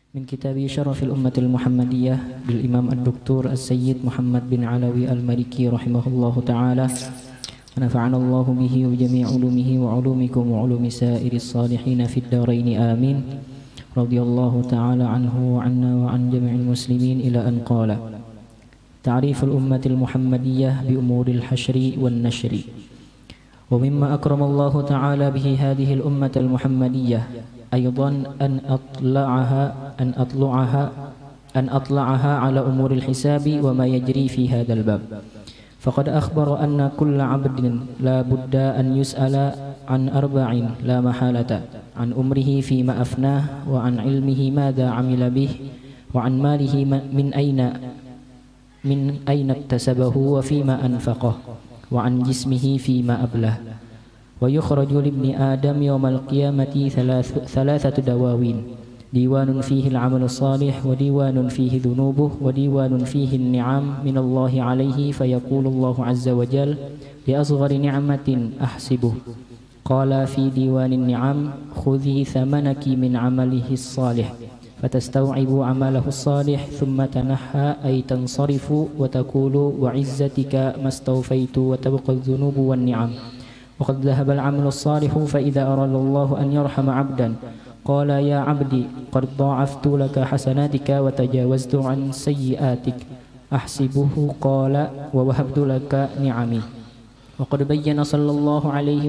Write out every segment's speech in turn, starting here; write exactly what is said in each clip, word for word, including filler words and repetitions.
من كتاب شرف الأمة المحمدية بالإمام الدكتور السيد محمد بن علوي المالكي رحمه الله تعالى، ونفعنا الله به وجميع علومه وعلومكم وعلوم سائر الصالحين في الدارين آمين. رضي الله تعالى عنه وعنا وعن جميع المسلمين إلى أن قال: تعريف الأمة المحمدية بأمور الحشر والنشر. ومما أكرم الله تعالى به هذه الأمة المحمدية أيضا أن أطلعها أن أطلعها أن أطلعها على أمور الحساب وما يجري في هذا الباب. فقد أخبر أن كل عبد لا بد أن يسأل عن أربع لا محالة: عن أمره فيما أفناه، وعن علمه ماذا عمل به، وعن ماله من أين من أين اكتسبه وفيما أنفقه، وعن جسمه فيما أبله. ويخرج لابن آدم يوم القيامة ثلاث ثلاثة دواوين: ديوان فيه العمل الصالح، وديوان فيه ذنوبه، وديوان فيه النعم من الله عليه. فيقول الله عز وجل لأصغر نعمة أحسبه، قال في ديوان النعم: خذي ثمنك من عمله الصالح، فتستوعب عمله الصالح ثم تنحى أي تنصرف وتقول وعزتك ما استوفيت، وتبقى الذنوب والنعم. وقد ذهب العمل الصالح، فإذا أراد الله أن يرحم عبدا قال: يا عبدي قد ضاعفت لك حسناتك وتجاوزت عن سيئاتك، أحسبه قال: ووهبت لك نعمي. وقد بين صلى الله عليه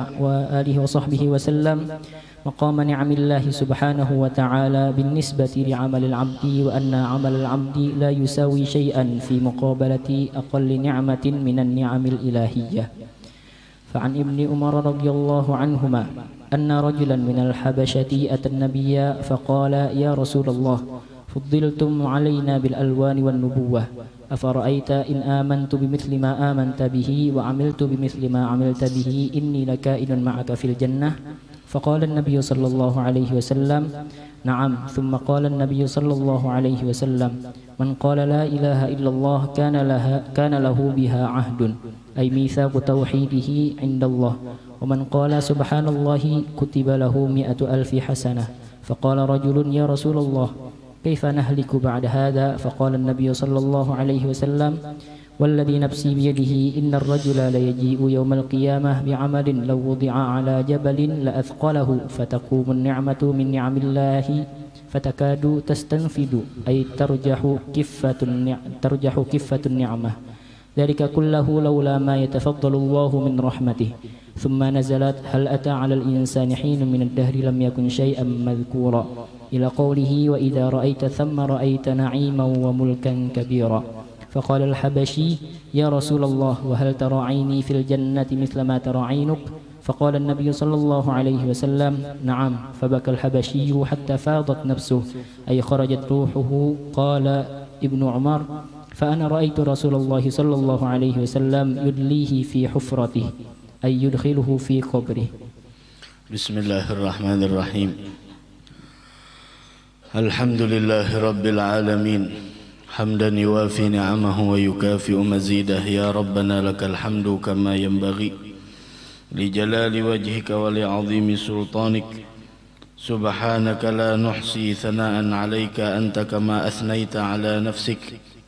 وآله وصحبه وسلم مقام نعم الله سبحانه وتعالى بالنسبة لعمل العبد، وأن عمل العبد لا يساوي شيئا في مقابلة أقل نعمة من النعم الإلهية. فعن ابن عمر رضي الله عنهما أن رجلا من الحبشة أتى النبي فقال: يا رسول الله، فضلتم علينا بالألوان والنبوة، أفرأيت إن آمنت بمثل ما آمنت به وعملت بمثل ما عملت به إني لكائن معك في الجنة؟ فقال النبي صلى الله عليه وسلم: نعم. ثم قال النبي صلى الله عليه وسلم: من قال لا إله إلا الله كان, لها كان له بها عهد، أي ميثاق توحيده عند الله. ومن قال سبحان الله كتب له مئة ألف حسنة. فقال رجل: يا رسول الله، كيف نهلك بعد هذا؟ فقال النبي صلى الله عليه وسلم: والذي نفسي بيده إن الرجل ليجيء يوم القيامة بعمل لو وضع على جبل لأثقله، فتقوم النعمة من نعم الله فتكاد تستنفد، أي ترجح كفة ترجح كفة النعمة، ذلك كله لولا ما يتفضل الله من رحمته. ثم نزلت: هل أتى على الإنسان حين من الدهر لم يكن شيئا مذكورا، إلى قوله: وإذا رأيت ثم رأيت نعيما وملكا كبيرا. فقال الحبشي: يا رسول الله، وهل ترى عيني في الجنة مثل ما ترى عينك؟ فقال النبي صلى الله عليه وسلم: نعم. فبكى الحبشي حتى فاضت نفسه، أي خرجت روحه. قال ابن عمر: فأنا رأيت رسول الله صلى الله عليه وسلم يدليه في حفرته، أي يدخله في قبره. بسم الله الرحمن الرحيم. الحمد لله رب العالمين، حمدا يوافي نعمه ويكافئ مزيده. يا ربنا لك الحمد كما ينبغي لجلال وجهك ولعظيم سلطانك. سبحانك لا نحصي ثناء عليك أنت كما أثنيت على نفسك.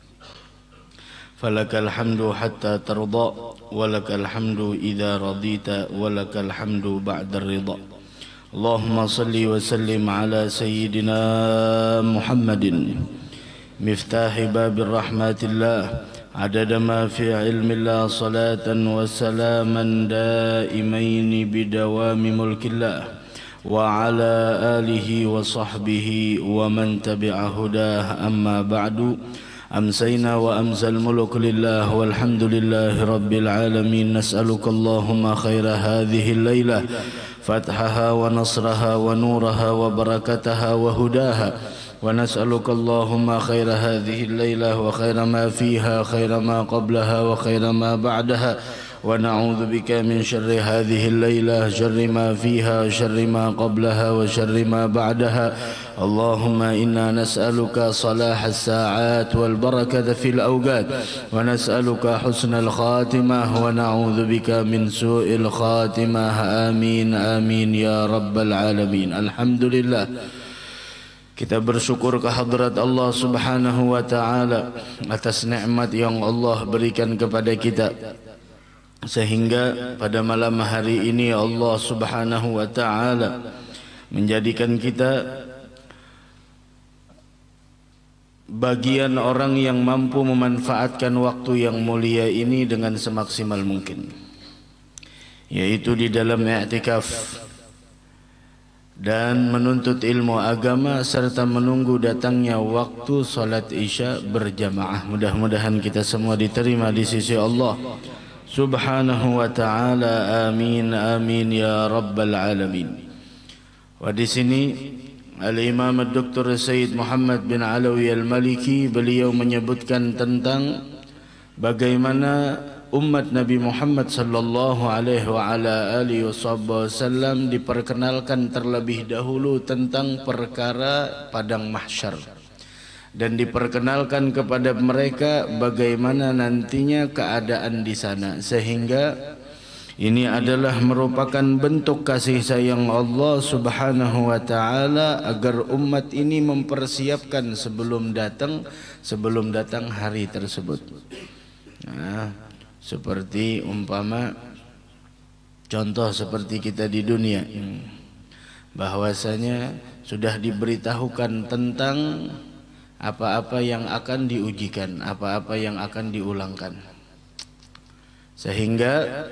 فلك الحمد حتى ترضى، ولك الحمد إذا رضيت، ولك الحمد بعد الرضا. اللهم صل وسلم على سيدنا محمد مفتاح باب الرحمة الله، عدد ما في علم الله، صلاة وسلاما دائمين بدوام ملك الله، وعلى آله وصحبه ومن تبع هداه. أما بعد، أمسينا وأمسى الملك لله، والحمد لله رب العالمين. نسألك اللهم خير هذه الليلة، فتحها ونصرها ونورها وبركتها وهداها. ونسألك اللهم خير هذه الليلة وخير ما فيها، خير ما قبلها وخير ما بعدها. ونعوذ بك من شر هذه الليلة، شر ما فيها، شر ما قبلها وشر ما بعدها. اللهم إنا نسألك صلاح الساعات والبركة في الأوقات، ونسألك حسن الخاتمة، ونعوذ بك من سوء الخاتمة. آمين آمين يا رب العالمين. الحمد لله Kita bersyukur kehadrat Allah Subhanahu wa taala atas nikmat yang Allah berikan kepada kita, sehingga pada malam hari ini Allah Subhanahu wa taala menjadikan kita bagian orang yang mampu memanfaatkan waktu yang mulia ini dengan semaksimal mungkin, yaitu di dalam i'tikaf dan menuntut ilmu agama serta menunggu datangnya waktu salat isya berjamaah. Mudah-mudahan kita semua diterima di sisi Allah Subhanahu wa taala. Amin amin ya rabbal alamin. Wa di sini Al-Imam Doktor Sayyid Muhammad bin Alawi Al-Maliki, beliau menyebutkan tentang bagaimana umat Nabi Muhammad sallallahu alaihi wa ala alihi wasallam diperkenalkan terlebih dahulu tentang perkara padang mahsyar, dan diperkenalkan kepada mereka bagaimana nantinya keadaan di sana, sehingga ini adalah merupakan bentuk kasih sayang Allah Subhanahu wa taala agar umat ini mempersiapkan sebelum datang sebelum datang hari tersebut. Nah, seperti umpama contoh seperti kita di dunia, bahwasanya sudah diberitahukan tentang apa-apa yang akan diujikan, apa-apa yang akan diulangkan, sehingga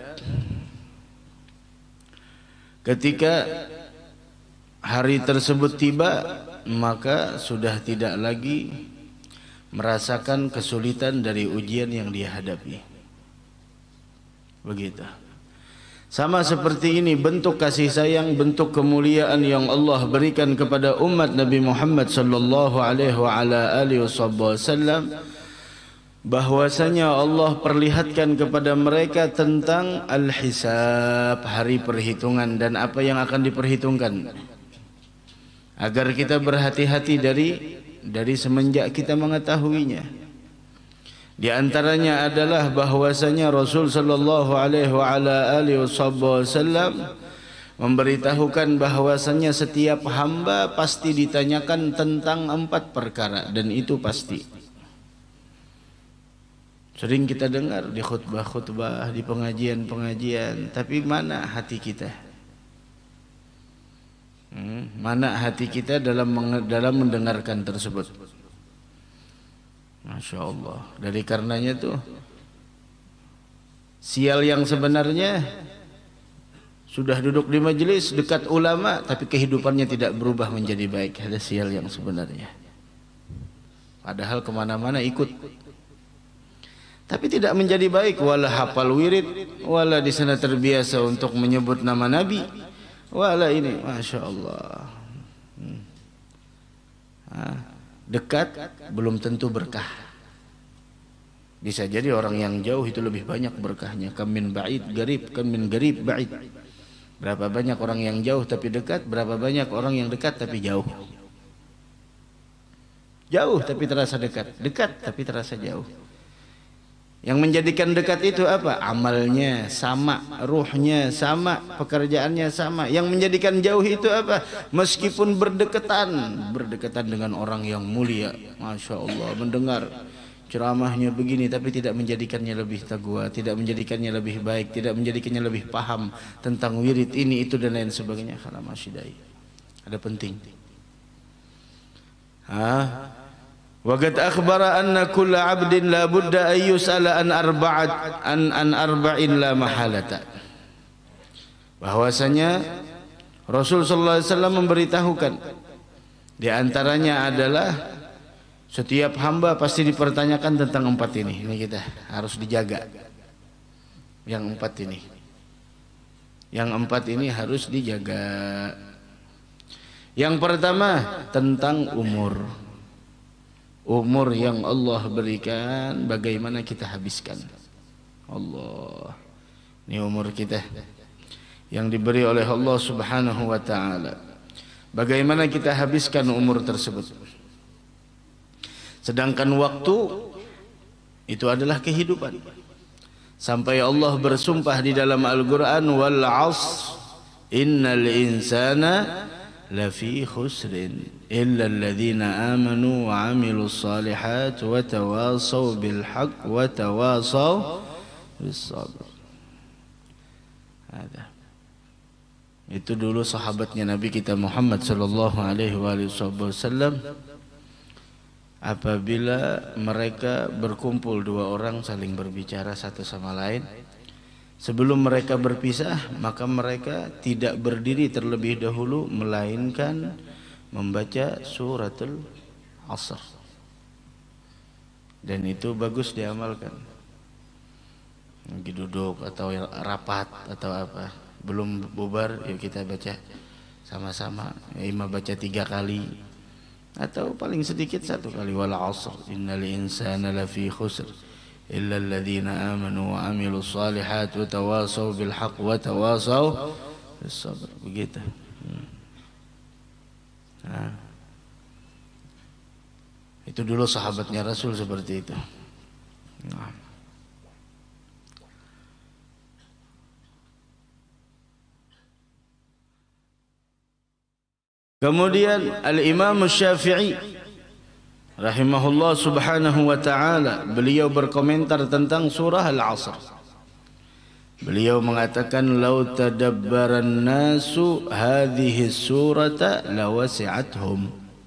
ketika hari tersebut tiba maka sudah tidak lagi merasakan kesulitan dari ujian yang dia hadapi. Begitu. Sama seperti ini bentuk kasih sayang, bentuk kemuliaan yang Allah berikan kepada umat Nabi Muhammad sallallahu alaihi wa ala alihi wasallam, bahwasanya Allah perlihatkan kepada mereka tentang al-hisab, hari perhitungan, dan apa yang akan diperhitungkan, agar kita berhati-hati dari dari semenjak kita mengetahuinya. Di antaranya adalah bahwasanya Rasul sallallahu alaihi wa ala alihi wasallam memberitahukan bahwasanya setiap hamba pasti ditanyakan tentang empat perkara, dan itu pasti. Sering kita dengar di khutbah-khutbah, di pengajian-pengajian, tapi mana hati kita? Hmm, mana hati kita dalam dalam mendengarkan tersebut? Masya Allah. Dari karenanya tuh sial yang sebenarnya sudah duduk di majelis dekat ulama tapi kehidupannya tidak berubah menjadi baik. Ada sial yang sebenarnya, padahal kemana-mana ikut tapi tidak menjadi baik. Wala hafal wirid, wala di sana terbiasa untuk menyebut nama Nabi, wala ini. Masya Allah. hmm. ah. Dekat belum tentu berkah. Bisa jadi orang yang jauh itu lebih banyak berkahnya. Kam min ba'id garib, kam min garib ba'id. Berapa banyak orang yang jauh tapi dekat, berapa banyak orang yang dekat tapi jauh. Jauh tapi terasa dekat, dekat tapi terasa jauh. Yang menjadikan dekat itu apa? Amalnya sama, ruhnya sama, pekerjaannya sama. Yang menjadikan jauh itu apa? Meskipun berdekatan, berdekatan dengan orang yang mulia, Masya Allah, mendengar ceramahnya begini, tapi tidak menjadikannya lebih taqwa, tidak menjadikannya lebih baik, tidak menjadikannya lebih paham tentang wirid ini, itu dan lain sebagainya. Karena masih dai. Ada penting. Hah? Wa qad akhbara anna kulla 'abdin la budda ay yus'ala an arba'at an an arba'in la mahalata. Bahwasanya Rasul sallallahu alaihi wasallam memberitahukan di antaranya adalah setiap hamba pasti dipertanyakan tentang empat ini. Ini kita harus dijaga. Yang empat ini. Yang empat ini harus dijaga. Yang pertama tentang umur. Umur yang Allah berikan, bagaimana kita habiskan. Allah, ini umur kita yang diberi oleh Allah Subhanahu wa taala. Bagaimana kita habiskan umur tersebut? Sedangkan waktu itu adalah kehidupan. Sampai Allah bersumpah di dalam Al-Qur'an, wal 'ashr innal insana lafi khusrin illa alladhina amanu wa 'amilus shalihat wa tawasaw bil haqq wa tawasaw bis sabr. Ada. Itu dulu sahabatnya Nabi kita Muhammad sallallahu alaihi wasallam. Apabila mereka berkumpul dua orang saling berbicara satu sama lain, sebelum mereka berpisah maka mereka tidak berdiri terlebih dahulu melainkan membaca suratul Asr. Dan itu bagus diamalkan. Lagi duduk atau rapat atau apa, belum bubar yuk kita baca sama-sama. Imam baca tiga kali atau paling sedikit satu kali, wal asr innal insana lafi khusr illa alladhina amanu wa 'amilus shalihat wa tawasaw bil haqq wa tawasaw bis sabr. Begitu. Hmm. Nah. Itu dulu sahabatnya Rasul seperti itu. Nah. Kemudian Al-Imam Syafi'i rahimahullah subhanahu wa ta'ala, beliau berkomentar tentang surah Al-Asr. Beliau mengatakan, "Lau tadabbaran nasu hadhihi surata lawasi'athum."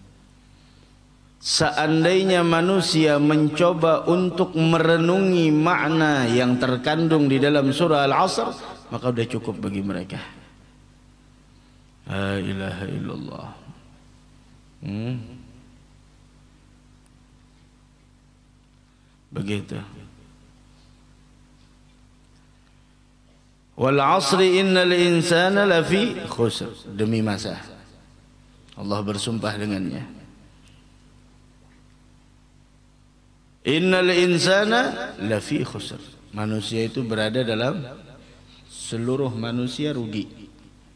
Seandainya manusia mencoba untuk merenungi makna yang terkandung di dalam surah Al-Asr, maka sudah cukup bagi mereka. La ilaha illallah. Hmm. Begitu. Wal asri innal insana lafi khusr. Demi masa Allah bersumpah dengannya. Innal insana lafi khusr. Manusia itu berada dalam, seluruh manusia rugi.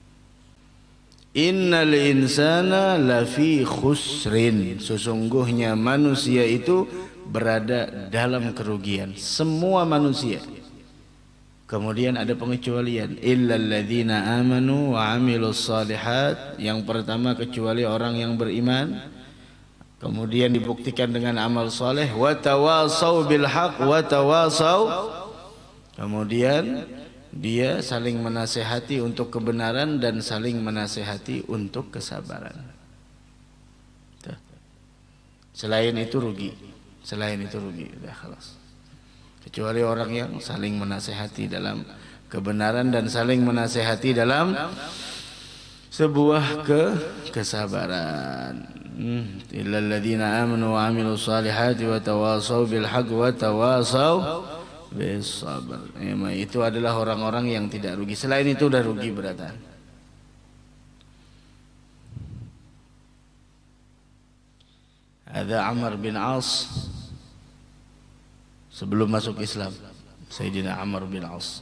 Innal insana lafi khusrin. Sesungguhnya manusia itu berada dalam kerugian. Semua manusia. Kemudian ada pengecualian. Illal ladzina amanu wa 'amilus shalihat. Yang pertama kecuali orang yang beriman, kemudian dibuktikan dengan amal saleh. Wa tawasaw bil haqq wa tawasaw. Kemudian dia saling menasehati untuk kebenaran dan saling menasehati untuk kesabaran. Selain itu rugi. Selain itu rugi. Sudah khalas. Kecuali orang yang saling menasehati dalam kebenaran dan saling menasehati dalam sebuah ke kesabaran. Illal ladzina amanu wa 'amilus salihati wa tawasaw bil haqqi wa tawasaw bis sabr. Itu adalah orang-orang yang tidak rugi. Selain itu sudah rugi beratan. Ada Amr bin As sebelum masuk Islam. Sayyidina Amr bin As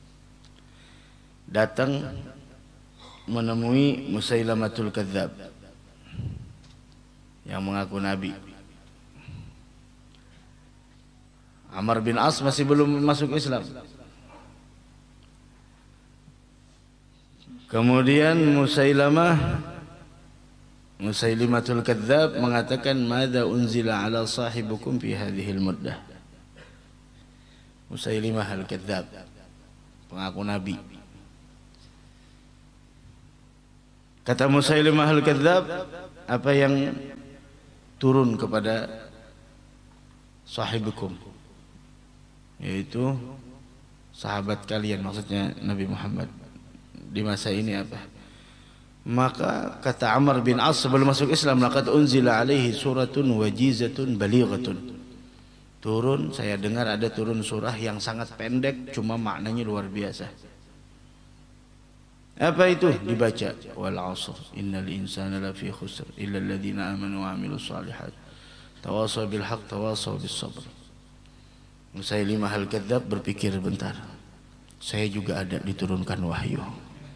datang menemui Musailamatul Kadzab yang mengaku nabi. Amr bin As masih belum masuk Islam. Kemudian Musailamah Musailimatul Kadzab mengatakan, "Madza unzila ala sahibukum fi hadhil muddah." Musailimah al-Kadzab, pengaku nabi. Kata Musailimah al-Kadzab, apa yang turun kepada sahibukum, yaitu sahabat kalian, maksudnya Nabi Muhammad di masa ini apa? Maka kata Amr bin As sebelum masuk Islam, laqad unzila alaihi suratun wajizatun balighatun. Turun, saya dengar ada turun surah yang sangat pendek, cuma maknanya luar biasa. Apa itu? Dibaca, wal asr innal insana lafi khusr illa alladhina amanu wa 'amilus shalihat tawasaw bil haqq tawasaw bis sabr. Musailimah al-Kadzab berpikir bentar, saya juga ada diturunkan wahyu.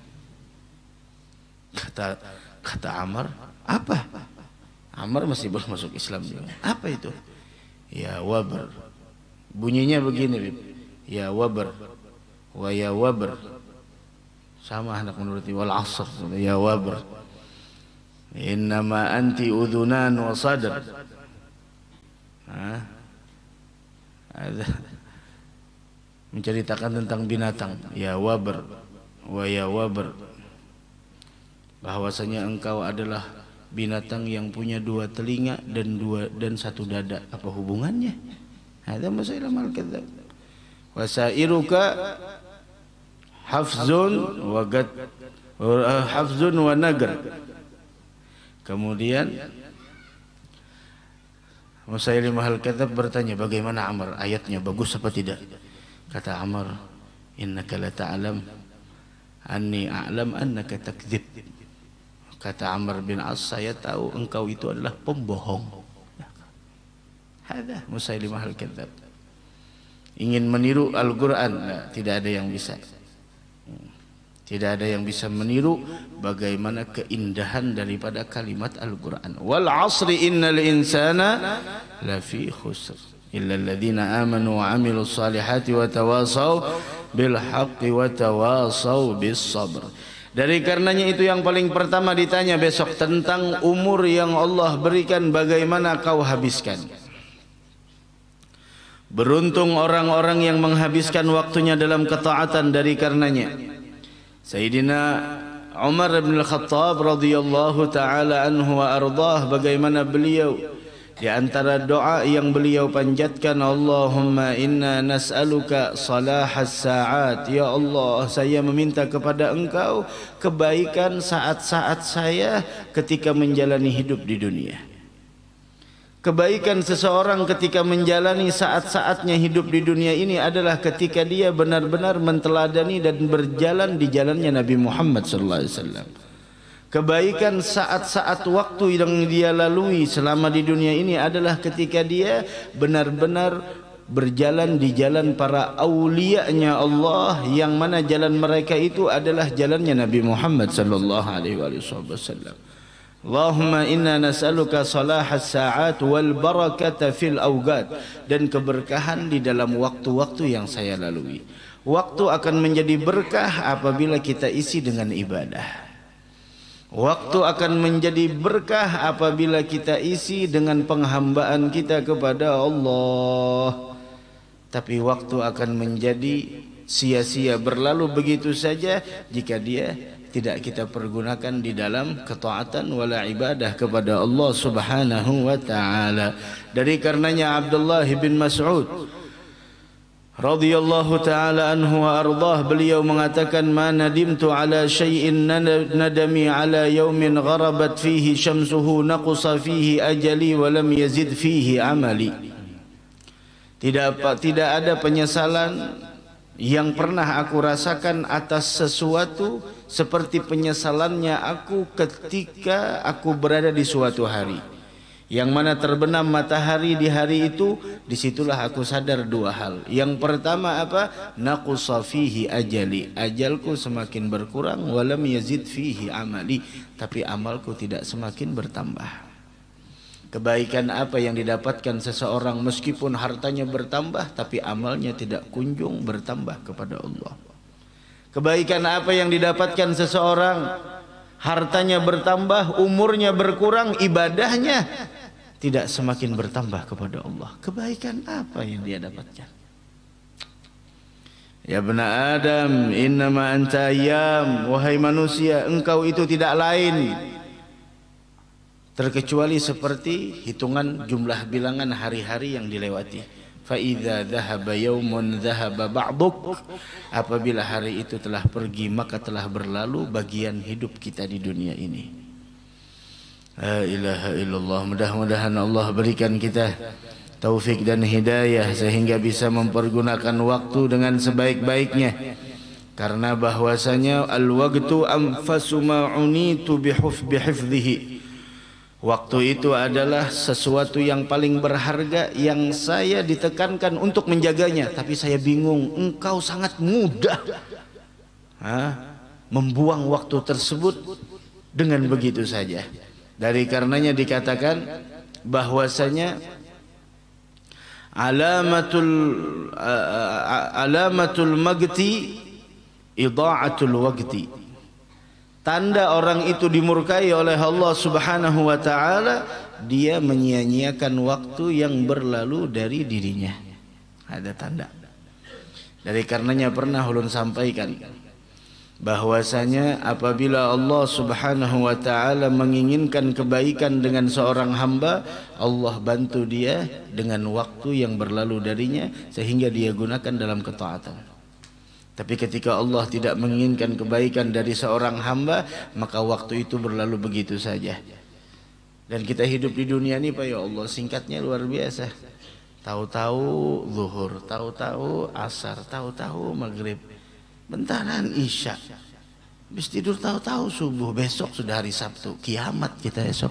Kata kata Amr, apa? Amr masih belum masuk Islam juga. Apa itu? Ya wabr. Bunyinya begini, ya wabr, wa ya wabr. Sama anak menuruti wal asr, ya wabr. innama anti udhunan wa sadr. Ada menceritakan tentang binatang, ya wabar wa ya wabar, bahwasanya engkau adalah binatang yang punya dua telinga dan dua dan satu dada. Apa hubungannya? Ada Musailamah al-Kadzdzab. Wasairuka hafzun wa gad hafzun wa nagar. Kemudian Musailamah al-Kadzdzab bertanya, bagaimana Amr, ayatnya bagus apa tidak? Kata Amr, innaka la ta'lam anni a'lam annaka takdzib. Kata Amr bin As, saya tahu engkau itu adalah pembohong. Hada Musailamah al-Kadzdzab. Ingin meniru Al-Quran, nah, tidak ada yang bisa. Tidak ada yang bisa meniru bagaimana keindahan daripada kalimat Al-Quran. Wal 'asri innal insana lafi khusr illa alladhina amanu wa 'amilus salihati wa tawasaw bil haqqi wa tawasaw bis sabr. Dari karenanya itu yang paling pertama ditanya besok tentang umur yang Allah berikan, bagaimana kau habiskan. Beruntung orang-orang yang menghabiskan waktunya dalam ketaatan. Dari karenanya Sayyidina Umar bin Al-Khattab radhiyallahu taala anhu wa ardhah, bagaimana beliau di antara doa yang beliau panjatkan, Allahumma inna nas'aluka salahas sa'at. Ya Allah, saya meminta kepada Engkau kebaikan saat-saat saya ketika menjalani hidup di dunia. Kebaikan seseorang ketika menjalani saat-saatnya hidup di dunia ini adalah ketika dia benar-benar menteladani dan berjalan di jalannya Nabi Muhammad sallallahu alaihi wasallam. Kebaikan saat-saat waktu yang dia lalui selama di dunia ini adalah ketika dia benar-benar berjalan di jalan para aulianya Allah, yang mana jalan mereka itu adalah jalannya Nabi Muhammad sallallahu alaihi wasallam. Allahumma inna nas'aluka salahas sa'at wal barakata fil awqat, dan keberkahan di dalam waktu-waktu yang saya lalui. Waktu akan menjadi berkah apabila kita isi dengan ibadah. Waktu akan menjadi berkah apabila kita isi dengan penghambaan kita kepada Allah. Tapi waktu akan menjadi sia-sia, berlalu begitu saja jika dia tidak kita pergunakan di dalam ketaatan wala ibadah kepada Allah Subhanahu wa taala. Dari karenanya Abdullah bin Mas'ud radhiyallahu taala anhu wa ardhah, beliau mengatakan, ma nadimtu ala syai'in nadami ala yaumin gharabat fihi syamsuhu naqsa fihi ajali wa lam yazid fihi amali. Tidak tidak ada penyesalan yang pernah aku rasakan atas sesuatu seperti penyesalannya aku ketika aku berada di suatu hari yang mana terbenam matahari di hari itu. Disitulah aku sadar dua hal. Yang pertama apa? Naqsa fihi ajali, ajalku semakin berkurang, walam yazid fihi amali, tapi amalku tidak semakin bertambah. Kebaikan apa yang didapatkan seseorang meskipun hartanya bertambah tapi amalnya tidak kunjung bertambah kepada Allah? Kebaikan apa yang didapatkan seseorang hartanya bertambah, umurnya berkurang, ibadahnya tidak semakin bertambah kepada Allah? Kebaikan apa yang dia dapatkan? Ya bena Adam, innama anta ayyam, wahai manusia, engkau itu tidak lain terkecuali seperti hitungan jumlah bilangan hari-hari yang dilewati. Fa idza dhahaba yaumun dhahaba ba'duk, apabila hari itu telah pergi maka telah berlalu bagian hidup kita di dunia ini. La ilaha illallah. Mudah-mudahan Allah berikan kita taufik dan hidayah sehingga bisa mempergunakan waktu dengan sebaik-baiknya, karena bahwasanya al-waqtu anfasu ma unitu bihifdhihi. Waktu itu adalah sesuatu yang paling berharga yang saya ditekankan untuk menjaganya, tapi saya bingung. Engkau sangat mudah ha? membuang waktu tersebut dengan begitu saja. Dari karenanya dikatakan bahwasanya alamatul uh, alamatul magti idha'atul waqti, tanda orang itu dimurkai oleh Allah Subhanahu wa taala, dia menyia-nyiakan waktu yang berlalu dari dirinya. Ada tanda. Dari karenanya pernah ulun sampaikan bahwasanya apabila Allah Subhanahu wa taala menginginkan kebaikan dengan seorang hamba, Allah bantu dia dengan waktu yang berlalu darinya sehingga dia gunakan dalam ketaatan. Tapi ketika Allah tidak menginginkan kebaikan dari seorang hamba, maka waktu itu berlalu begitu saja. Dan kita hidup di dunia ini, Pak, ya Allah, singkatnya luar biasa. Tahu-tahu zuhur, tahu-tahu asar, tahu-tahu maghrib, bentaran isya. Habis tidur tahu-tahu subuh, besok sudah hari Sabtu, kiamat kita esok.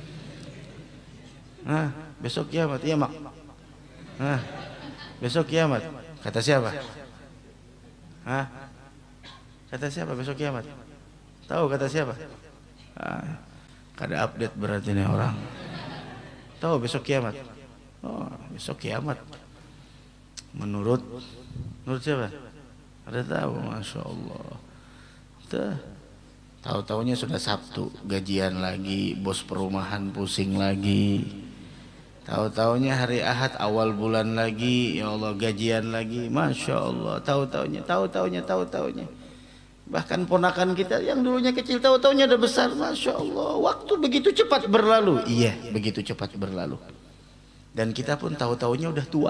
Nah, besok kiamat, iya mak. Nah, besok kiamat. Kata siapa? Hah? Kata siapa besok kiamat? Tahu kata siapa? Ah, kada update berarti nih orang. Tahu besok kiamat? Oh, besok kiamat. Menurut menurut siapa? Ada tahu, masya Allah. Tuh, tahu-tahunya sudah Sabtu, gajian lagi, bos perumahan pusing lagi. Tahu-tahunya hari Ahad awal bulan lagi, ya Allah, gajian lagi, masya Allah. Tahu-tahunya, tahu-tahunya, tahu-tahunya. Bahkan ponakan kita yang dulunya kecil, tahu-tahunya udah besar, masya Allah. Waktu begitu cepat berlalu. Iya, begitu cepat berlalu. Dan kita pun tahu-tahunya udah tua.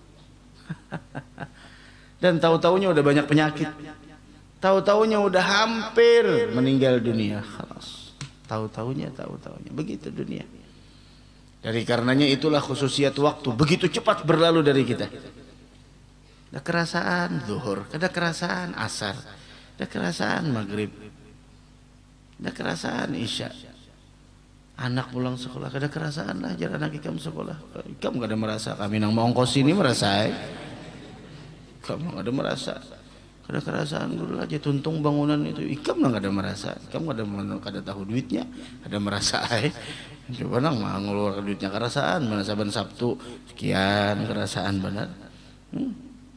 Dan tahu-tahunya udah banyak penyakit. Tahu-tahunya udah hampir meninggal dunia. Khalas. Tahu-tahunya, tahu-tahunya. Begitu dunia. Dari karenanya itulah khususiat waktu, begitu cepat berlalu dari kita. Ada kerasaan zuhur, ada kerasaan asar, ada kerasaan maghrib, ada kerasaan isya. Anak pulang sekolah, ada kerasaan lah ajar anak ikam sekolah. Ikam gak ada merasa, kami nang mau ongkos ini merasa. Eh. Kamu gak ada merasa. Ada kerasaan guru aja tuntung bangunan itu, ikam nang gak ada merasa. Ikam gak ada, ada tahu duitnya, ada merasa. Eh. Coba nang mah ngeluar duitnya kerasaan, mana saban Sabtu sekian kerasaan benar. Hmm.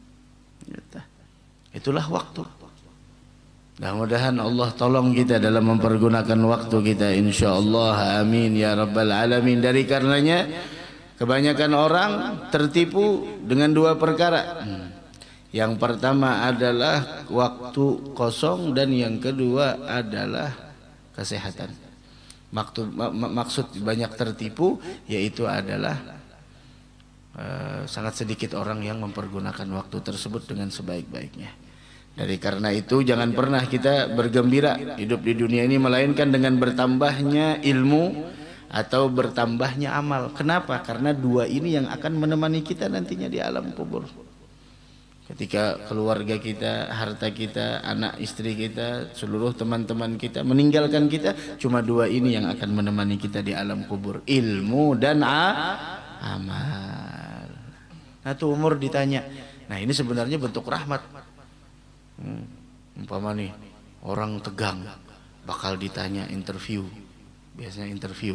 Itulah waktu. Mudah-mudahan Allah tolong kita dalam mempergunakan waktu kita, insyaallah, amin ya rabbal alamin. Dari karenanya kebanyakan orang tertipu dengan dua perkara. Hmm. Yang pertama adalah waktu kosong dan yang kedua adalah kesehatan. Maksud, maksud banyak tertipu yaitu adalah uh, sangat sedikit orang yang mempergunakan waktu tersebut dengan sebaik-baiknya. Dari karena itu jangan pernah kita bergembira hidup di dunia ini melainkan dengan bertambahnya ilmu atau bertambahnya amal. Kenapa? Karena dua ini yang akan menemani kita nantinya di alam kubur. Ketika keluarga kita, harta kita, anak istri kita, seluruh teman-teman kita meninggalkan kita, cuma dua ini yang akan menemani kita di alam kubur, ilmu dan amal. Nah tuh umur ditanya. Nah ini sebenarnya bentuk rahmat. Hmm, umpama nih orang tegang bakal ditanya interview, biasanya interview.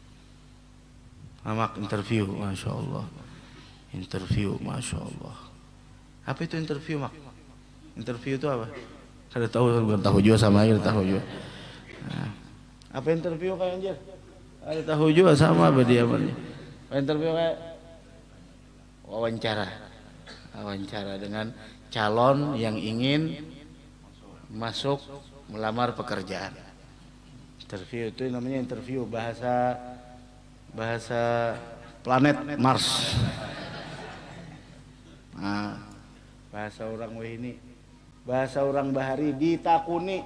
Amak interview, masya Allah. Interview, masya Allah. Apa itu interview, mak? Interview itu apa? Kada tahu, bukan tahu juga sama aja tahu juga. Nah, apa interview kayak anjir? Ada tahu juga sama apa dia apa? Interview kayak wawancara. Wawancara dengan calon yang ingin masuk melamar pekerjaan. Interview itu namanya interview, bahasa bahasa planet Mars. Nah, bahasa orang wahini, bahasa orang bahari ditakuni.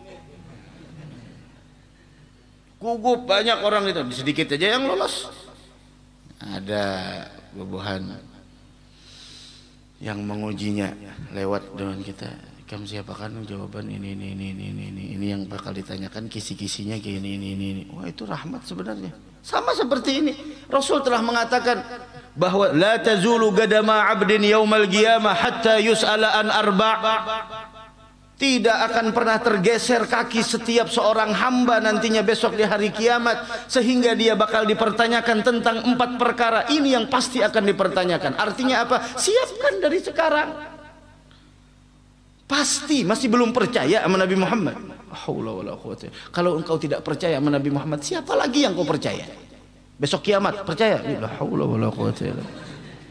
Gugup banyak orang itu, sedikit aja yang lolos. Ada bubuhan yang mengujinya lewat dengan kita. Kamu siapa kan jawaban ini ini ini ini ini ini ini yang bakal ditanyakan kisi-kisinya kayak ini ini ini ini. Wah itu rahmat sebenarnya. Sama seperti ini. Rasul telah mengatakan bahwa la tazulu qadama 'abdin yaumal qiyamah hatta yus'ala an arba'. Tidak akan pernah tergeser kaki setiap seorang hamba nantinya besok di hari kiamat sehingga dia bakal dipertanyakan tentang empat perkara. Ini yang pasti akan dipertanyakan. Artinya apa? Siapkan dari sekarang. Pasti masih belum percaya sama Nabi Muhammad. haula wala quwwata. Kalau engkau tidak percaya sama Nabi Muhammad, siapa lagi yang kau percaya? Besok kiamat percaya? La haula wala quwwata illa billah.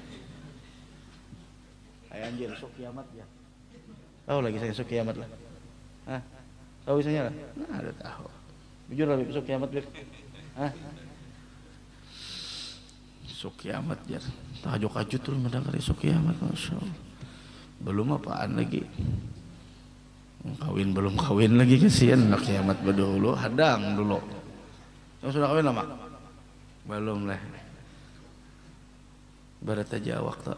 Ay anjir, besok kiamat ya. Tahu lagi saya besok kiamat lah. Hah? Tahu bisanya lah? Nah, ada tahu. Jujur lah besok kiamat, Beb. Hah? Besok kiamat ya. Tahajud-tahajud terus mendengar besok kiamat, Masya Allah. Belum apaan lagi. Kawin belum kawin lagi, kasihan anak kiamat berdulu, hadang dulu. Yang sudah kawin lama? Belum lah. Barat aja waktu.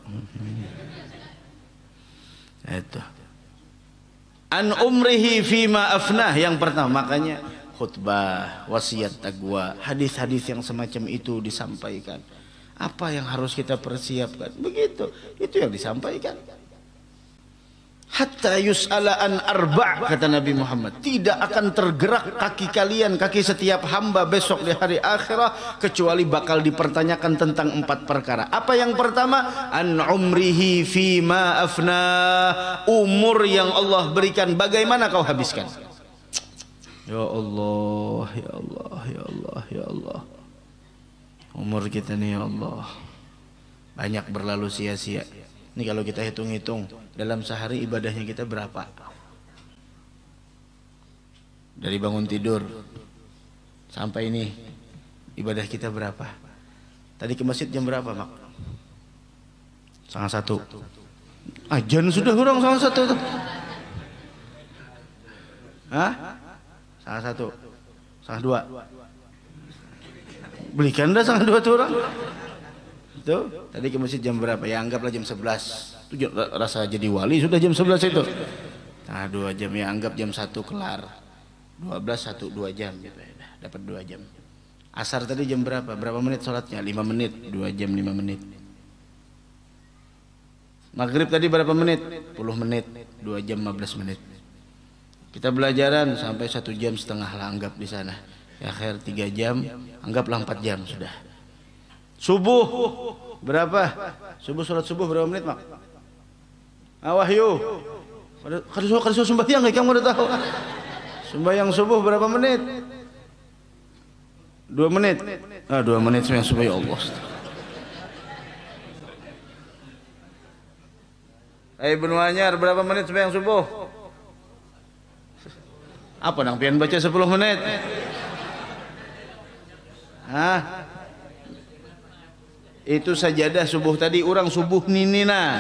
Itu. An umrihi fima afnah, yang pertama, makanya khutbah, wasiat taqwa, hadis-hadis yang semacam itu disampaikan. Apa yang harus kita persiapkan? Begitu, itu yang disampaikan. Hatta yus'ala an arba', kata Nabi Muhammad, tidak akan tergerak kaki kalian, kaki setiap hamba besok di hari akhirat, kecuali bakal dipertanyakan tentang empat perkara. Apa yang pertama? An umrihi fima afna, umur yang Allah berikan bagaimana kau habiskan. Ya Allah, ya Allah, ya Allah, ya Allah, umur kita nih ya Allah banyak berlalu sia-sia. Ini kalau kita hitung-hitung dalam sehari ibadahnya kita berapa? Dari bangun tidur sampai ini ibadah kita berapa? Tadi ke masjid jam berapa, Mak? Setengah satu. Ajan sudah orang setengah satu tuh. Hah? Setengah satu. Setengah dua. Belikan dah setengah dua tuh orang. Itu tadi ke masjid jam berapa? Ya anggaplah jam sebelas. Itu rasa jadi wali sudah jam sebelas itu. Nah, dua jam ya, anggap jam satu kelar. dua belas, satu, dua jam gitu ya. Dapat dua jam. Asar tadi jam berapa? Berapa menit sholatnya? lima menit, dua jam lima menit. Maghrib tadi berapa menit? sepuluh menit, dua jam lima belas menit. Kita belajaran sampai satu jam setengah lah anggap di sana. Ya akhir tiga jam, anggaplah empat jam sudah. Subuh berapa? Subuh, sholat subuh berapa menit, Mak? Ah, Wahyu. Kada kada sembahyang kamu udah tahu. Sembahyang subuh berapa menit? Dua menit. Ah, dua menit sembahyang subuh, ya Allah. Eh, Ibnu Anyar berapa menit sembahyang subuh? Apa nang pian baca sepuluh menit? Hah? Itu sajadah subuh tadi orang subuh ninina.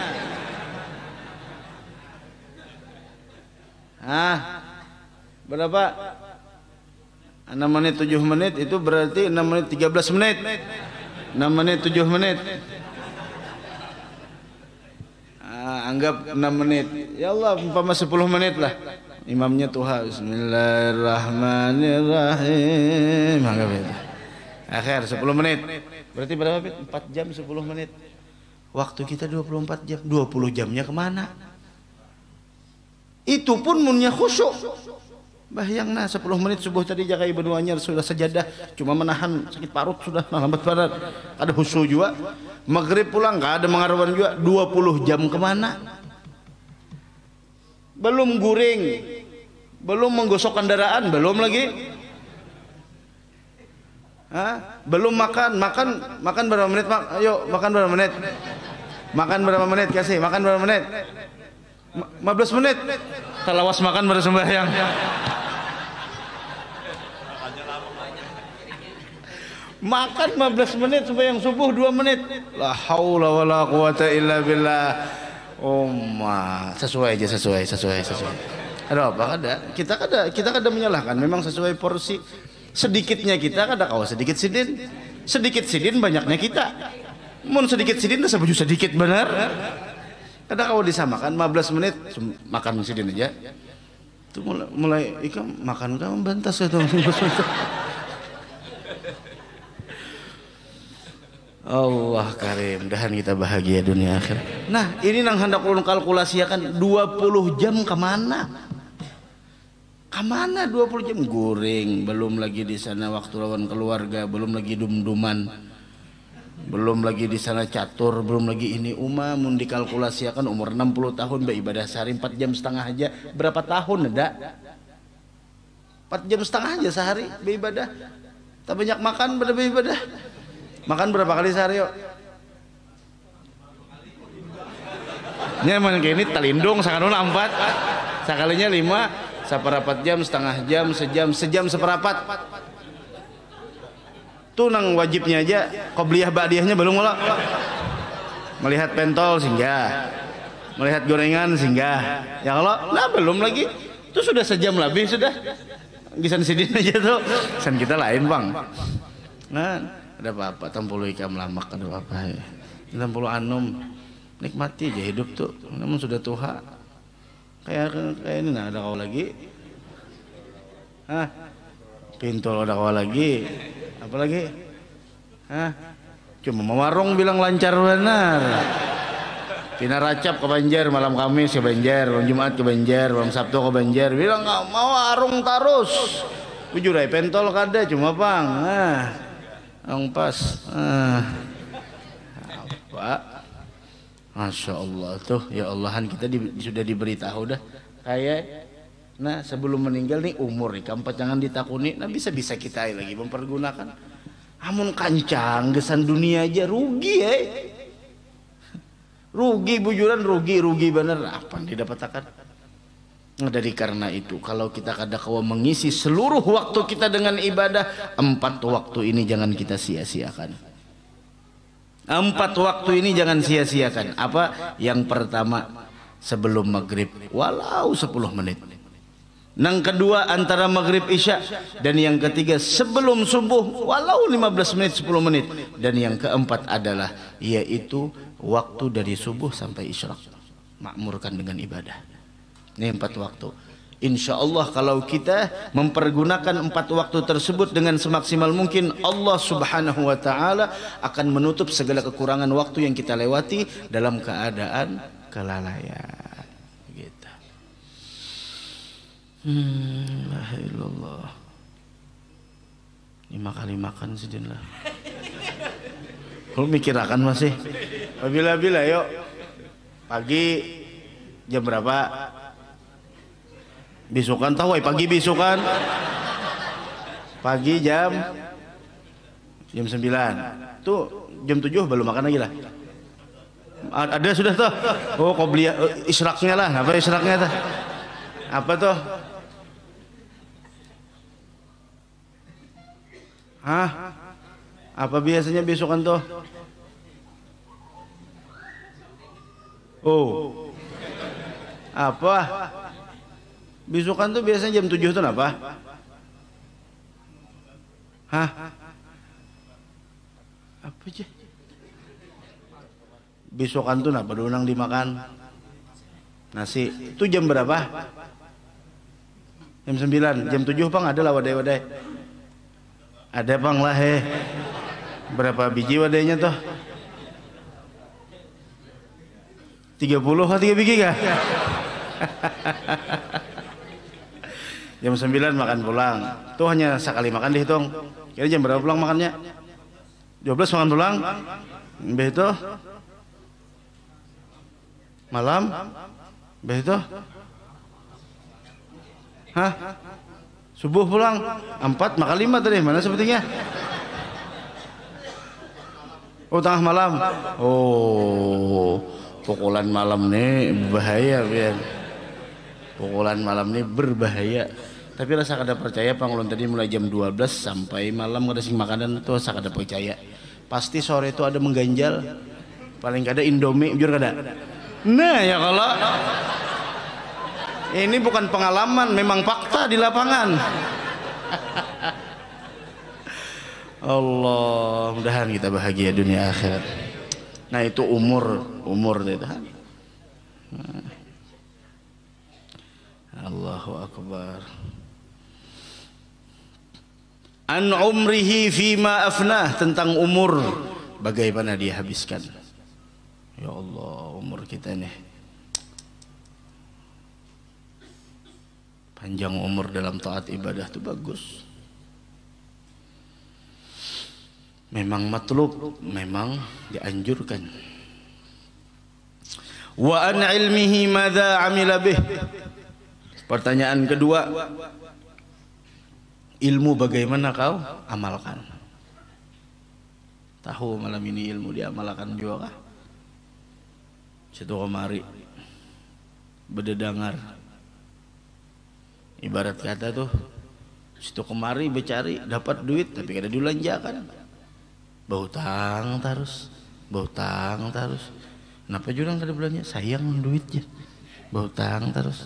Ah, berapa? enam menit tujuh menit, itu berarti enam menit tiga belas menit. enam menit tujuh menit. Ah, anggap enam menit. Ya Allah, umpama sepuluh menit lah. Imamnya Tuhan. Bismillahirrahmanirrahim. Anggap itu. Akhir sepuluh menit. Berarti berapa, Fit? empat jam sepuluh menit. Waktu kita dua puluh empat jam. dua puluh jamnya kemana? Itu pun munnya khusyuk. Bahyang nah sepuluh menit subuh tadi jaga Ibnu Anyar sudah sajadah, cuma menahan sakit parut sudah lambat barat. Ada khusyuk juga. Maghrib pulang enggak ada mengaruhan juga. dua puluh jam kemana? Belum guring, belum menggosok kendaraan, belum lagi. Hah? Belum makan, makan, makan berapa menit, Mak? Ayo, makan berapa menit? Makan berapa menit? Kasih, makan berapa menit? lima belas menit. Talawas makan baru sembahyang. Makan lima belas menit sembahyang subuh dua menit. La haula wala quwata illa billah. Umma, sesuai aja, sesuai, sesuai, sesuai. Ada apa? Ada. Kita kada, kita kada menyalahkan. Memang sesuai porsi. Sedikitnya kita kada kau sedikit sidin, sedikit sidin banyaknya kita. Mun sedikit sidin dah sebaju sedikit benar. Kada kau disamakan lima belas menit makan sidin aja. Itu mulai, mulai ikam makan kamu bantas itu. Allah karim, dahan kita bahagia dunia akhir. Nah, ini nang hendak ulun kalkulasikan dua puluh jam kemana? Kemana dua puluh jam? Goreng, belum lagi di sana waktu lawan keluarga, belum lagi dum-duman, belum lagi di sana catur, belum lagi ini umah. Mun dikalkulasikan umur enam puluh tahun beribadah sehari empat jam setengah aja, berapa tahun ada? empat jam setengah aja sehari beribadah. Tak banyak makan pada beribadah. Makan berapa kali sehari yuk? Nyaman kayak ini telindung sakanuna empat, sekalinya lima, seperapat jam, setengah jam, sejam, sejam seperapat. Tuh nang wajibnya aja, qobliyah ba'diyahnya belum ngelak. Melihat pentol singgah, melihat gorengan singgah. Ya kalau, nah belum lagi. Itu sudah sejam lebih sudah. Gisan sidin aja tuh. San kita lain bang. Nah, ada apa-apa? Tampulu ikam lamak ada apa-apa? Tampulu anum. Nikmati aja hidup tuh. Namun sudah tua. Kayak kayak ini nah ada kau lagi. Hah? Pintol ada kau lagi. Apa lagi? Hah? Cuma mewarung bilang lancar benar. Pina racap ke Banjar malam Kamis ke Banjar, malam Jumat ke Banjar, malam Sabtu ke Banjar. Bilang nggak mau warung terus. Jujur aja pentol kada cuma bang. Ah, ang pas. Ah. Apa? Masya Allah tuh ya Allahan kita di, sudah diberitahu dah kayak nah sebelum meninggal nih umur nih keempat jangan ditakuni nah bisa-bisa kita lagi mempergunakan amun kancang gesan dunia aja rugi ya eh. Rugi bujuran rugi rugi bener apa yang didapatkan nah, dari karena itu kalau kita kada kawa mengisi seluruh waktu kita dengan ibadah empat waktu ini jangan kita sia-siakan. Empat waktu ini jangan sia-siakan. Apa? Yang pertama sebelum maghrib walau sepuluh menit. Yang kedua antara maghrib isya. Dan yang ketiga sebelum subuh walau lima belas menit sepuluh menit. Dan yang keempat adalah yaitu waktu dari subuh sampai isyraq. Makmurkan dengan ibadah. Ini empat waktu. Insya Allah kalau kita mempergunakan empat waktu tersebut dengan semaksimal mungkin Allah subhanahu wa ta'ala akan menutup segala kekurangan waktu yang kita lewati dalam keadaan kelalaian gitu. Hmm, la ilallah. Lima kali makan sedin lah. Lu mikir akan masih bila-bila yuk pagi jam berapa bisukan tahu pagi bisukan pagi jam jam sembilan tuh jam tujuh belum makan lagi lah ada sudah tuh oh qobliyah isyraqnya lah apa isyraqnya tuh apa tuh hah apa biasanya bisukan tuh oh apa bisukan tuh biasanya jam tujuh tuh apa? Hah? Apa aja? Bisukan tuh apa? Dunang dimakan nasi. Itu jam berapa? Jam sembilan. Jam tujuh bang ada lah wadai-wadai. Ada bang lah he. Berapa biji wadainya tuh? tiga puluh atau tiga biji kah? Jam sembilan makan pulang. Tuh hanya sekali makan dihitung. Kira jam berapa pulang makannya? dua belas makan pulang. Mbah itu malam. Mbah itu hah? Subuh pulang. Empat makan lima tadi. Mana sepertinya? Oh tengah malam. Oh pukulan malam nih bahaya biar. Pukulan malam ini berbahaya. Tapi rasa kada percaya pangulun tadi mulai jam dua belas sampai malam kada sing makanan tuh rasa kada percaya. Pasti sore itu ada mengganjal. Paling kada Indomie jujur kada. Nah ya kalau ini bukan pengalaman memang fakta di lapangan. Allah mudahan kita bahagia dunia akhirat. Nah itu umur umur itu. Nah. Allahu akbar. An umrihi fima afnah tentang umur bagaimana dia habiskan. Ya Allah umur kita nih panjang umur dalam taat ibadah itu bagus. Memang matlub, memang dianjurkan. Wa an ilmihi madza amila bih. Pertanyaan kedua, ilmu bagaimana kau amalkan. Tahu malam ini ilmu diamalkan juga kah? Situ kemari bededangar. Ibarat kata tuh, situ kemari becari dapat duit tapi kada dibelanjakan. Bautang terus, bautang terus. Kenapa jurang kada belanja? Sayang duitnya. Bautang terus.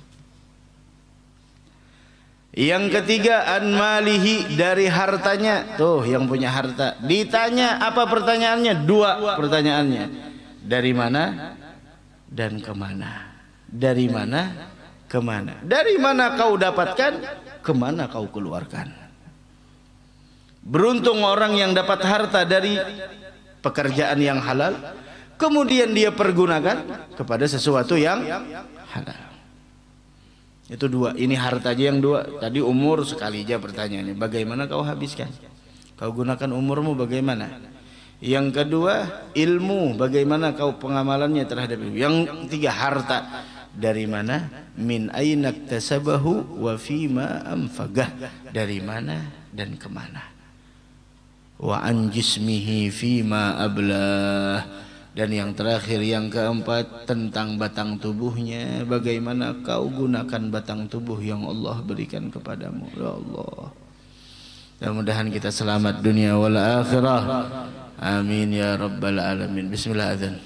Yang ketiga, an malihi, dari hartanya. Tuh yang punya harta ditanya apa pertanyaannya? Dua pertanyaannya. Dari mana dan kemana? Dari mana kemana? Dari mana kau dapatkan, kemana kau keluarkan? Beruntung orang yang dapat harta dari pekerjaan yang halal, kemudian dia pergunakan kepada sesuatu yang halal. Itu dua, ini harta aja yang dua. Tadi umur sekali aja pertanyaannya, bagaimana kau habiskan? Kau gunakan umurmu bagaimana? Yang kedua, ilmu, bagaimana kau pengamalannya terhadap ilmu? Yang ketiga, harta. Dari mana? Min aina iktasabahu wa fima anfagah. Dari mana dan kemana? Wa an jismihi fima ablah. Dan yang terakhir, yang keempat, tentang batang tubuhnya, bagaimana kau gunakan batang tubuh yang Allah berikan kepadamu. Ya Allah, mudah-mudahan kita selamat dunia wal akhirah. Amin ya rabbal alamin. Bismillah, adzan.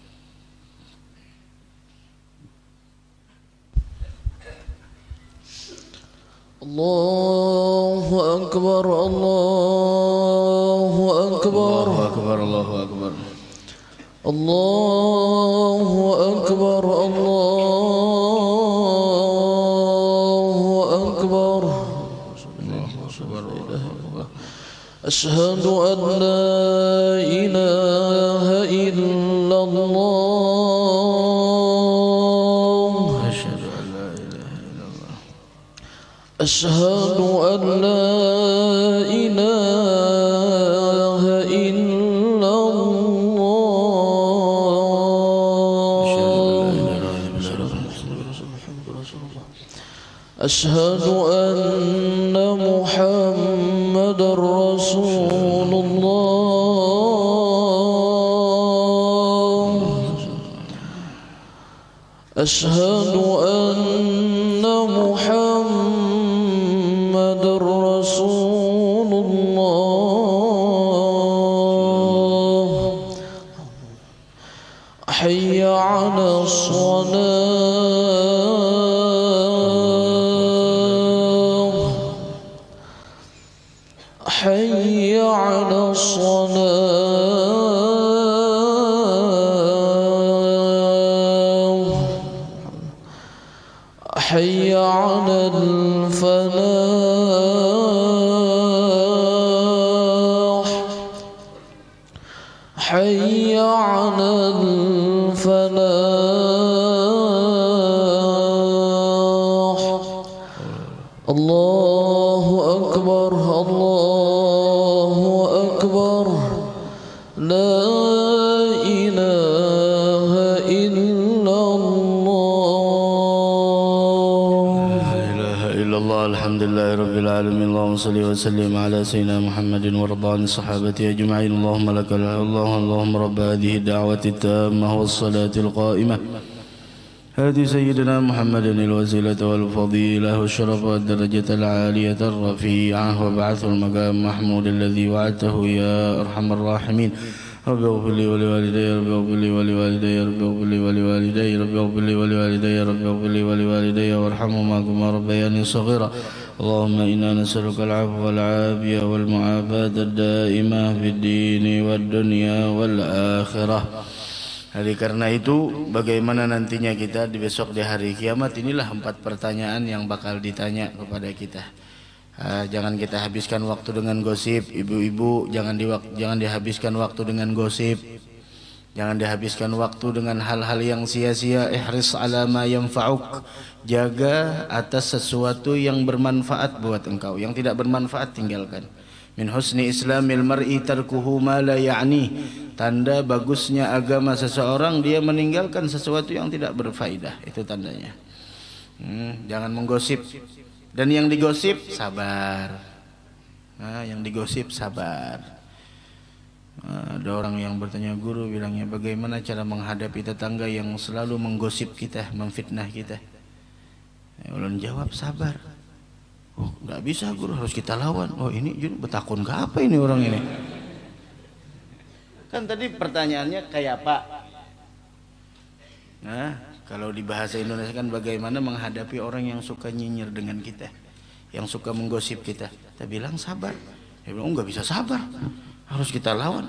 Allahu akbar, Allahu akbar, Allahu akbar, Allahu akbar. Allahu akbar, Allahu akbar. Asyhadu an la ilaha illallah. Asyhadu an la ilaha illallah. أشهد أن محمد رسول الله. أشهد أن محمد رسول الله. حي على الصلاة. حي على الصلاة. حي على الفلاح. حي على الفلاح. الله أكبر، الله أكبر. لا إله إلا الله. لا إله إلا الله. الحمد لله رب العالمين. اللهم صل وسلم على سيدنا محمد وارض عن صحابته أجمعين. اللهم لك الحمد. اللهم اللهم رب هذه الدعوة التامة والصلاة القائمة هذه سيدنا محمد الوسيلة والفضيلة والشرف والدرجة العالية الرفيعة وبعث المقام محمود الذي وعدته يا أرحم الراحمين. رب اغفر لي ولوالدي، رب اغفر لي ولوالدي، رب اغفر لي ولوالدي، رب اغفر لي ولوالدي، رب اغفر لي ولوالدي وارحمهما كما ربياني صغيرا. اللهم إنا نسألك العفو والعافية والمعافاة الدائمة في الدين والدنيا والآخرة. Jadi karena itu, bagaimana nantinya kita di besok di hari kiamat, inilah empat pertanyaan yang bakal ditanya kepada kita. Uh, jangan kita habiskan waktu dengan gosip, ibu-ibu jangan di jangan dihabiskan waktu dengan gosip, jangan dihabiskan waktu dengan hal-hal yang sia-sia. Ihris ala ma yanfa'uk, jaga atas sesuatu yang bermanfaat buat engkau, yang tidak bermanfaat tinggalkan. Min husni islamil mar'i tarkuhu ma la ya'ni. Tanda bagusnya agama seseorang, dia meninggalkan sesuatu yang tidak berfaedah. Itu tandanya. Hmm, jangan menggosip. Dan yang digosip sabar. Nah, yang digosip sabar. Nah, ada orang yang bertanya, guru bilangnya bagaimana cara menghadapi tetangga yang selalu menggosip kita, memfitnah kita. Ya, ulun jawab sabar. Oh, nggak bisa guru, harus kita lawan. Oh, ini betakun ke apa ini orang ini? Kan tadi pertanyaannya kayak apa? Nah, kalau di bahasa Indonesia kan bagaimana menghadapi orang yang suka nyinyir dengan kita, yang suka menggosip kita. Kita bilang sabar. Dia bilang, oh, nggak bisa sabar, harus kita lawan.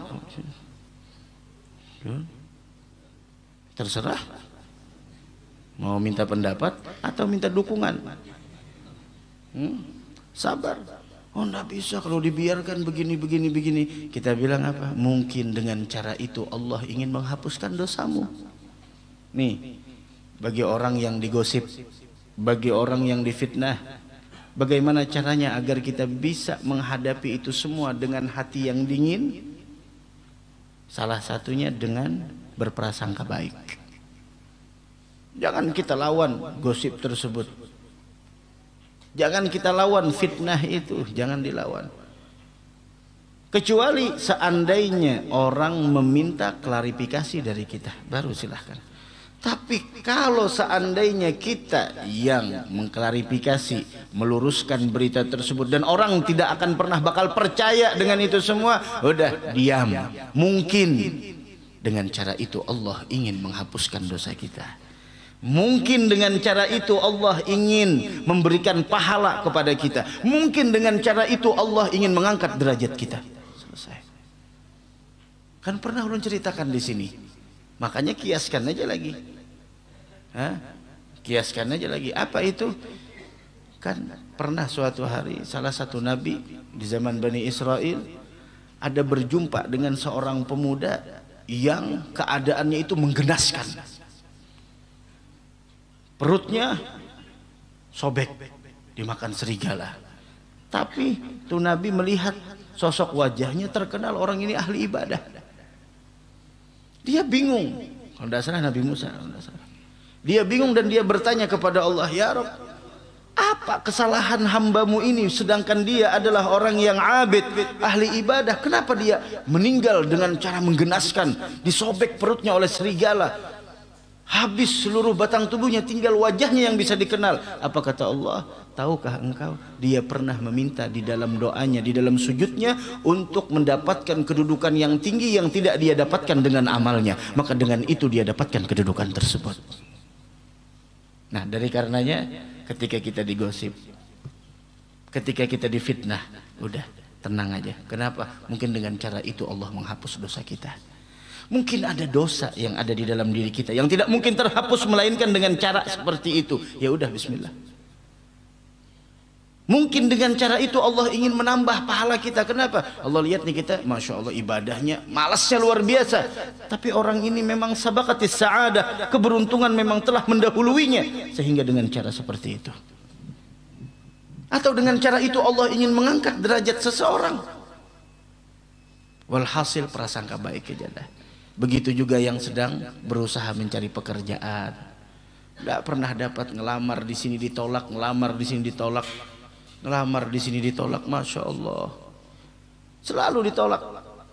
Terserah. Mau minta pendapat atau minta dukungan. Hmm? Sabar. Oh, enggak bisa kalau dibiarkan begini begini begini. Kita bilang apa? Mungkin dengan cara itu Allah ingin menghapuskan dosamu. Nih, bagi orang yang digosip, bagi orang yang difitnah, bagaimana caranya agar kita bisa menghadapi itu semua dengan hati yang dingin? Salah satunya dengan berprasangka baik. Jangan kita lawan gosip tersebut. Jangan kita lawan fitnah itu, jangan dilawan. Kecuali seandainya orang meminta klarifikasi dari kita, baru silahkan. Tapi kalau seandainya kita yang mengklarifikasi, meluruskan berita tersebut, dan orang tidak akan pernah bakal percaya dengan itu semua, udah diam. Mungkin dengan cara itu Allah ingin menghapuskan dosa kita. Mungkin dengan cara itu Allah ingin memberikan pahala kepada kita. Mungkin dengan cara itu Allah ingin mengangkat derajat kita. Selesai. Kan pernah ulun ceritakan di sini. Makanya kiaskan aja lagi. Hah? Kiaskan aja lagi. Apa itu? Kan pernah suatu hari salah satu nabi di zaman Bani Israel ada berjumpa dengan seorang pemuda yang keadaannya itu menggenaskan. Perutnya sobek dimakan serigala. Tapi tuh Nabi melihat sosok wajahnya terkenal orang ini ahli ibadah. Dia bingung. Kalau tidak salah Nabi Musa. Dia bingung dan dia bertanya kepada Allah, ya Rabb, apa kesalahan hambamu ini sedangkan dia adalah orang yang abid, ahli ibadah. Kenapa dia meninggal dengan cara menggenaskan, disobek perutnya oleh serigala? Habis seluruh batang tubuhnya, tinggal wajahnya yang bisa dikenal. Apa kata Allah? Tahukah engkau, dia pernah meminta di dalam doanya, di dalam sujudnya, untuk mendapatkan kedudukan yang tinggi yang tidak dia dapatkan dengan amalnya. Maka dengan itu dia dapatkan kedudukan tersebut. Nah, dari karenanya ketika kita digosip, ketika kita difitnah, udah tenang aja. Kenapa? Mungkin dengan cara itu Allah menghapus dosa kita. Mungkin ada dosa yang ada di dalam diri kita yang tidak mungkin terhapus melainkan dengan cara seperti itu. Ya udah, bismillah. Mungkin dengan cara itu Allah ingin menambah pahala kita. Kenapa? Allah lihat nih kita, masya Allah ibadahnya, malasnya luar biasa. Tapi orang ini memang sabaqatis sa'adah, keberuntungan memang telah mendahuluinya. Sehingga dengan cara seperti itu. Atau dengan cara itu Allah ingin mengangkat derajat seseorang. Walhasil prasangka baik aja dah. Begitu juga yang sedang berusaha mencari pekerjaan, nggak pernah dapat, ngelamar di sini ditolak, ngelamar di sini ditolak, ngelamar di sini ditolak, masya Allah, selalu ditolak.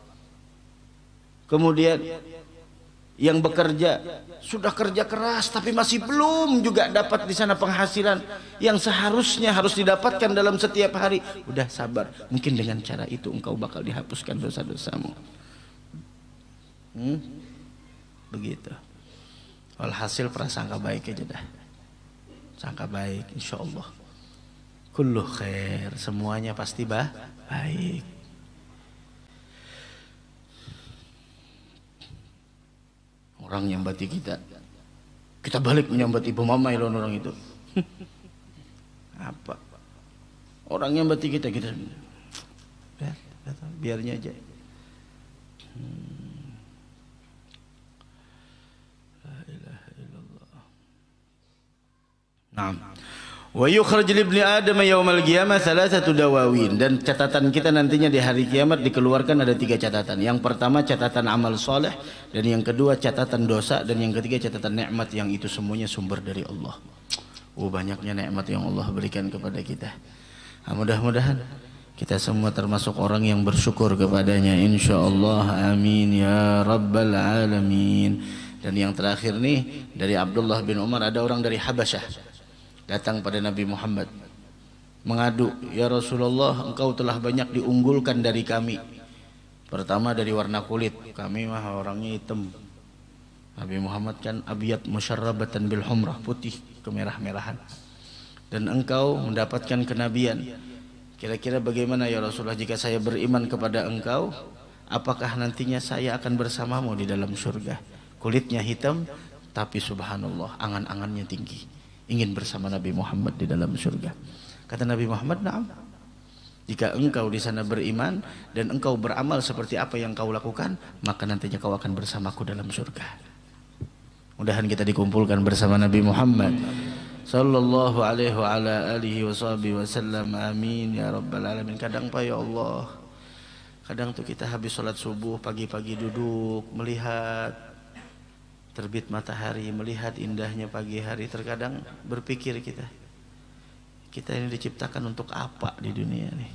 Kemudian yang bekerja sudah kerja keras tapi masih belum juga dapat di sana penghasilan yang seharusnya harus didapatkan dalam setiap hari. Udah sabar, mungkin dengan cara itu engkau bakal dihapuskan dosa-dosamu. Hmm? Begitu. Walhasil prasangka baik aja dah. Sangka baik, insya Allah. Kullu khair, semuanya pasti bah baik. Orang nyambati kita, kita balik menyambati ibu mama ilon orang itu. Apa? Orang nyambati kita, kita biar, biarnya aja. Hmm. Nah, wa yukhraj li ibni adam yaumal qiyamah thalathatu dawawin, dan catatan kita nantinya di hari kiamat dikeluarkan ada tiga catatan. Yang pertama catatan amal soleh, dan yang kedua catatan dosa, dan yang ketiga catatan nikmat yang itu semuanya sumber dari Allah. Oh, banyaknya nikmat yang Allah berikan kepada kita. Nah, mudah-mudahan kita semua termasuk orang yang bersyukur kepadanya, insyaallah. Amin ya rabbal alamin. Dan yang terakhir nih dari Abdullah bin Umar, ada orang dari Habasyah datang pada Nabi Muhammad mengadu, ya Rasulullah, engkau telah banyak diunggulkan dari kami. Pertama dari warna kulit, kami mah orangnya hitam. Nabi Muhammad kan abiyat musyarrabatan bil humrah, putih kemerah-merahan. Dan engkau mendapatkan kenabian. Kira-kira bagaimana ya Rasulullah jika saya beriman kepada engkau, apakah nantinya saya akan bersamamu di dalam surga? Kulitnya hitam tapi subhanallah angan-angannya tinggi, ingin bersama Nabi Muhammad di dalam surga. Kata Nabi Muhammad, "Na'am. Jika engkau di sana beriman dan engkau beramal seperti apa yang kau lakukan, maka nantinya kau akan bersamaku dalam surga." Mudahan kita dikumpulkan bersama Nabi Muhammad sallallahu alaihi wa ala alihi wasallam. Amin ya rabbal alamin. Kadang Pak, ya Allah, kadang tuh kita habis sholat subuh pagi-pagi duduk melihat terbit matahari, melihat indahnya pagi hari. Terkadang berpikir kita, kita ini diciptakan untuk apa di dunia nih?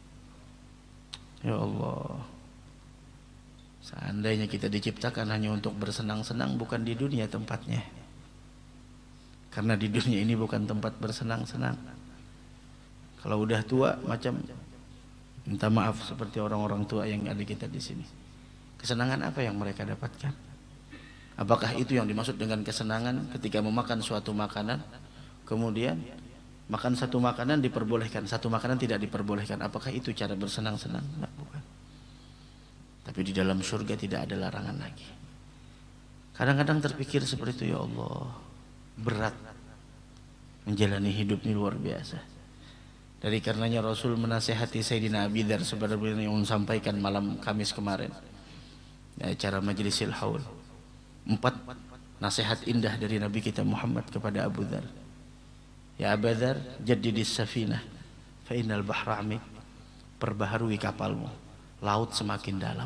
Ya Allah, seandainya kita diciptakan hanya untuk bersenang-senang, bukan di dunia tempatnya. Karena di dunia ini bukan tempat bersenang-senang. Kalau udah tua, macam minta maaf seperti orang-orang tua yang ada kita di sini. Kesenangan apa yang mereka dapatkan? Apakah itu yang dimaksud dengan kesenangan ketika memakan suatu makanan, kemudian makan satu makanan diperbolehkan, satu makanan tidak diperbolehkan? Apakah itu cara bersenang-senang? Nah, bukan. Tapi di dalam surga tidak ada larangan lagi. Kadang-kadang terpikir seperti itu, ya Allah, berat menjalani hidup ini, luar biasa. Dari karenanya Rasul menasihati Sayyidina Abi Dzar sebagaimana yang sampaikan malam Kamis kemarin di acara Majlisil Haul. Empat nasihat indah dari Nabi kita Muhammad kepada Abu Dzar. Ya Abu Dzar, jaddidis safinah fa innal bahra amik. Perbaharui kapalmu, laut semakin dalam.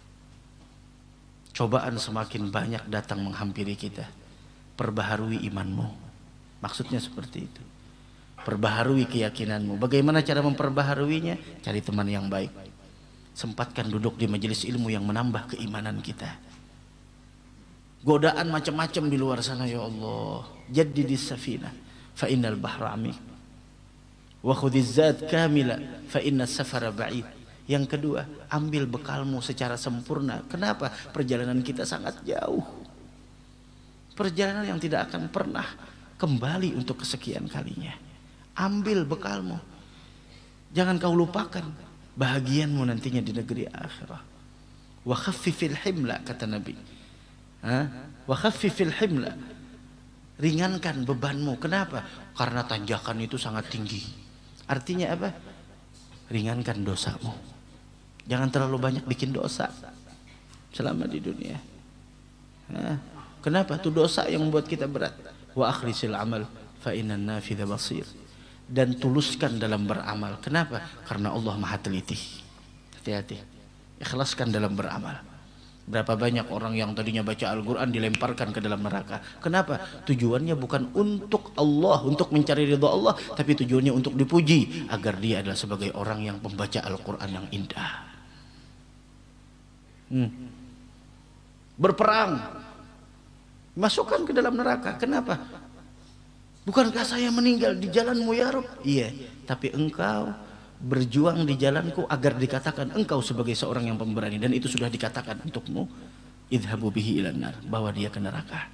Cobaan semakin banyak datang menghampiri kita. Perbaharui imanmu. Maksudnya seperti itu. Perbaharui keyakinanmu. Bagaimana cara memperbaharuinya? Cari teman yang baik. Sempatkan duduk di majelis ilmu yang menambah keimanan kita. Godaan macam-macam di luar sana, ya Allah. Jaddidis safinah fa innal bahra amik. Wa khudhiz zat kamila fa innas safara ba'id. Yang kedua, ambil bekalmu secara sempurna. Kenapa? Perjalanan kita sangat jauh. Perjalanan yang tidak akan pernah kembali untuk kesekian kalinya. Ambil bekalmu. Jangan kau lupakan bahagianmu nantinya di negeri akhirah. Wa khaffifil himla, kata Nabi. Ha? Wa khaffifil himla. Ringankan bebanmu. Kenapa? Karena tanjakan itu sangat tinggi. Artinya apa? Ringankan dosamu. Jangan terlalu banyak bikin dosa selama di dunia. Ha? Kenapa? Itu dosa yang membuat kita berat. Wa akhlisil amal fa innan nafidha basir. Dan tuluskan dalam beramal. Kenapa? Karena Allah Maha teliti. Hati-hati. Ikhlaskan dalam beramal. Berapa banyak orang yang tadinya baca Al-Quran dilemparkan ke dalam neraka. Kenapa? Tujuannya bukan untuk Allah, untuk mencari ridha Allah, tapi tujuannya untuk dipuji, agar dia adalah sebagai orang yang pembaca Al-Quran yang indah. Hmm. Berperang, masukkan ke dalam neraka. Kenapa? Bukankah saya meninggal di jalanmu ya Rabb? Iya, tapi engkau berjuang di jalanku agar dikatakan engkau sebagai seorang yang pemberani, dan itu sudah dikatakan untukmu, idhabu bihi ilan nar, bawa dia ke neraka.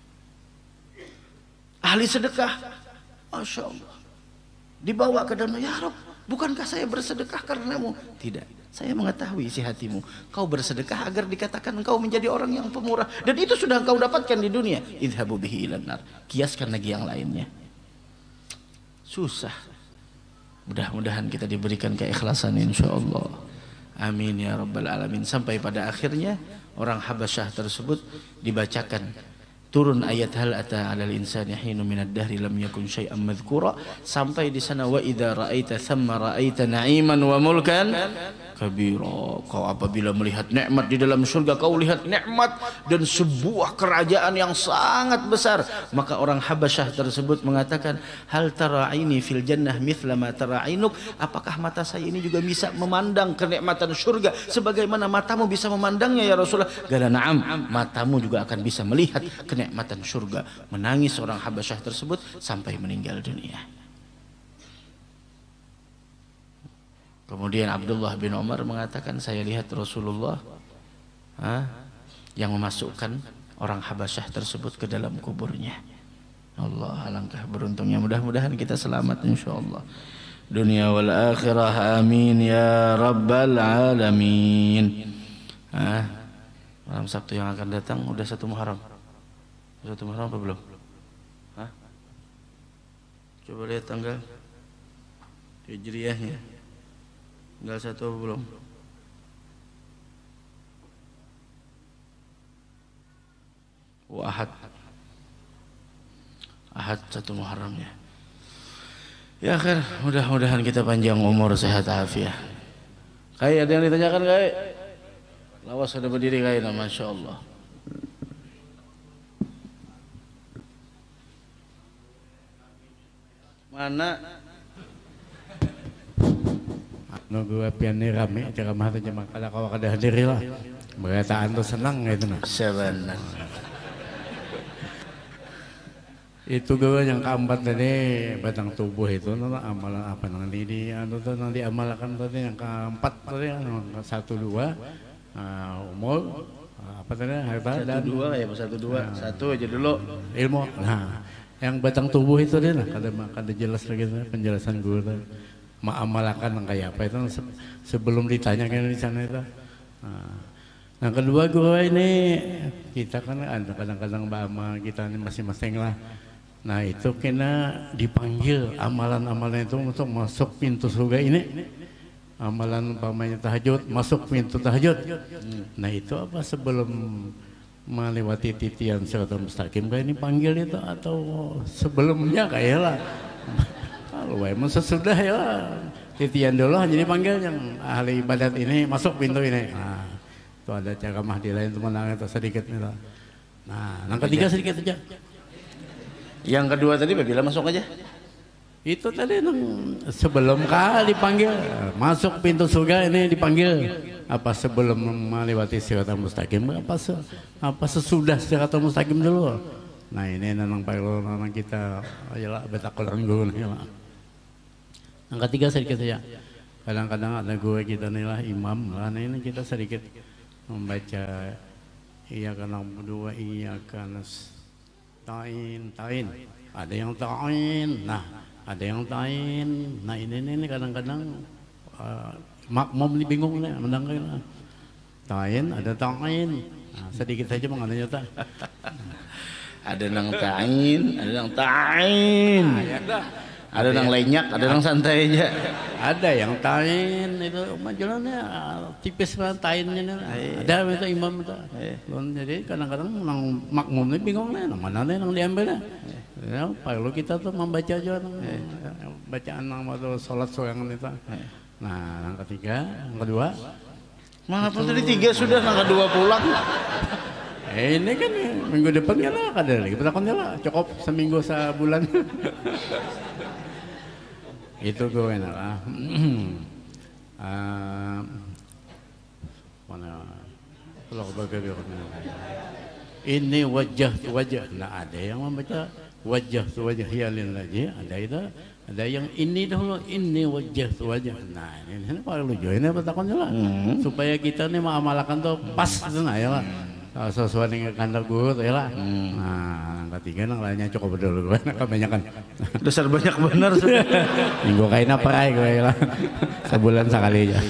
Ahli sedekah, masya Allah, dibawa ke dalam, ya Rabb, bukankah saya bersedekah karenamu? Tidak, saya mengetahui isi hatimu, kau bersedekah agar dikatakan engkau menjadi orang yang pemurah, dan itu sudah engkau dapatkan di dunia. Idhabu bihi ilan nar. Kiaskan lagi yang lainnya. Susah. Mudah-mudahan kita diberikan keikhlasan, insyaallah. Amin ya rabbal alamin. Sampai pada akhirnya orang Habasyah tersebut dibacakan turun ayat hal ata 'alal insani hinun minad dahri lam yakun syai'an madhkura, sampai di sana wa idza ra'aita thamma ra'aita na'iman wa mulkan kabira. Kau apabila melihat nikmat di dalam surga, kau lihat nikmat dan sebuah kerajaan yang sangat besar. Maka orang Habasyah tersebut mengatakan, hal tara'ini fil jannah mithla ma tara'inuk, apakah mata saya ini juga bisa memandang kenikmatan surga sebagaimana matamu bisa memandangnya ya Rasulullah? Gala na'am, matamu juga akan bisa melihat kenikmatan surga. Menangis orang Habasyah tersebut sampai meninggal dunia. Kemudian Abdullah bin Umar mengatakan, saya lihat Rasulullah ha, yang memasukkan orang Habasyah tersebut ke dalam kuburnya. Allah, alangkah beruntungnya. Mudah-mudahan kita selamat insyaallah dunia wal akhirah, amin ya rabbal alamin. Ha, malam Sabtu yang akan datang udah satu Muharram. Satu Muharram apa belum? Hah? Coba lihat tanggal Hijriahnya. Tanggal satu apa belum? Oh, Ahad. Ahad satu Muharramnya. Ya akhir, mudah-mudahan kita panjang umur, sehat afiat. Kai, ada yang ditanyakan Kai? Lawas sudah berdiri Kai, nah, Masya Allah. Mana? Nunggu apiannya rame, ceramah itu cuma kada kau kada hadir lah. Berataan tuh senang gitu nah. Sebenar. Itu gue yang keempat tadi batang tubuh itu, no, amalan apa nanti di anu tuh nanti amalkan tadi yang keempat tadi satu dua uh, umur apa tadi harta satu dan dua ya satu dua nah, satu aja dulu ilmu. Nah, yang batang tubuh itu deh nah kada kada jelas lagi penjelasan guru tadi. Mengamalkan yang kayak apa itu sebelum ditanyakan di sana itu. Nah, yang kedua gue ini kita kan ada kadang-kadang bama kita ini masing-masing lah. Nah itu kena dipanggil amalan-amalan itu untuk masuk pintu surga ini. Amalan umpamanya tahajud masuk pintu tahajud. Nah itu apa sebelum melewati titian Siratal Mustaqim kayak ini panggil itu atau sebelumnya kayak lah. Kalau emang sesudah ya titian dulu jadi panggil yang ahli ibadat ini masuk pintu ini. Nah, itu ada cara mahdi lain teman atau sedikit nih. Nah, yang ketiga sedikit aja. Yang kedua tadi bila masuk aja. Itu tadi nang sebelum kali dipanggil masuk pintu surga ini dipanggil apa sebelum melewati Siratal Mustaqim apa se, apa sesudah Siratal Mustaqim dulu. Nah ini nang perlu nang kita ayolah betakolan guru nih lah. Yang ketiga sedikit saja. Kadang-kadang ada gue kita nih lah imam lah. Nah ini kita sedikit membaca iya karena berdua iya karena tain tain. Ada yang tain. Nah ada yang tain. Nah ini ini kadang-kadang uh, makmum ini bingung nih mendengar. Tain ada tain. Nah, sedikit saja mengenai nyata. Ada nang tain, ada nang tain. Ada yang lenyak, ada yang santai aja. Ada yang tain itu majalannya tipis banget tainnya. Ada itu imam itu. Jadi kadang-kadang nang makmum ini bingung nih, mana nih yang diambil nih. Ya, perlu kita tuh membaca aja bacaan nang waktu sholat sorangan itu. Nah, yang ketiga, yang kedua. Mana pun tadi tiga sudah, yang kedua pulang. Eh, ini kan minggu depan kan lah, ada lagi petakonnya lah, cukup seminggu sebulan. Itu gue enak lah. uh, mana kalau bagaimana ini wajah tu wajah, nah ada yang membaca wajah tu wajah hialin lagi, ada itu, ada yang ini dahulu ini wajah tu wajah. Nah ini ini paling lucu ini petakonnya lah, hmm. supaya kita nih mengamalkan tuh pas itu nah ya lah. Sesuai dengan kandang guru ya lah. Hmm. Nah, yang ketiga nang lainnya cukup dulu gue, kebanyakan. Dasar banyak benar. Minggu kain apa kayak gue lah. Sebulan sekali aja.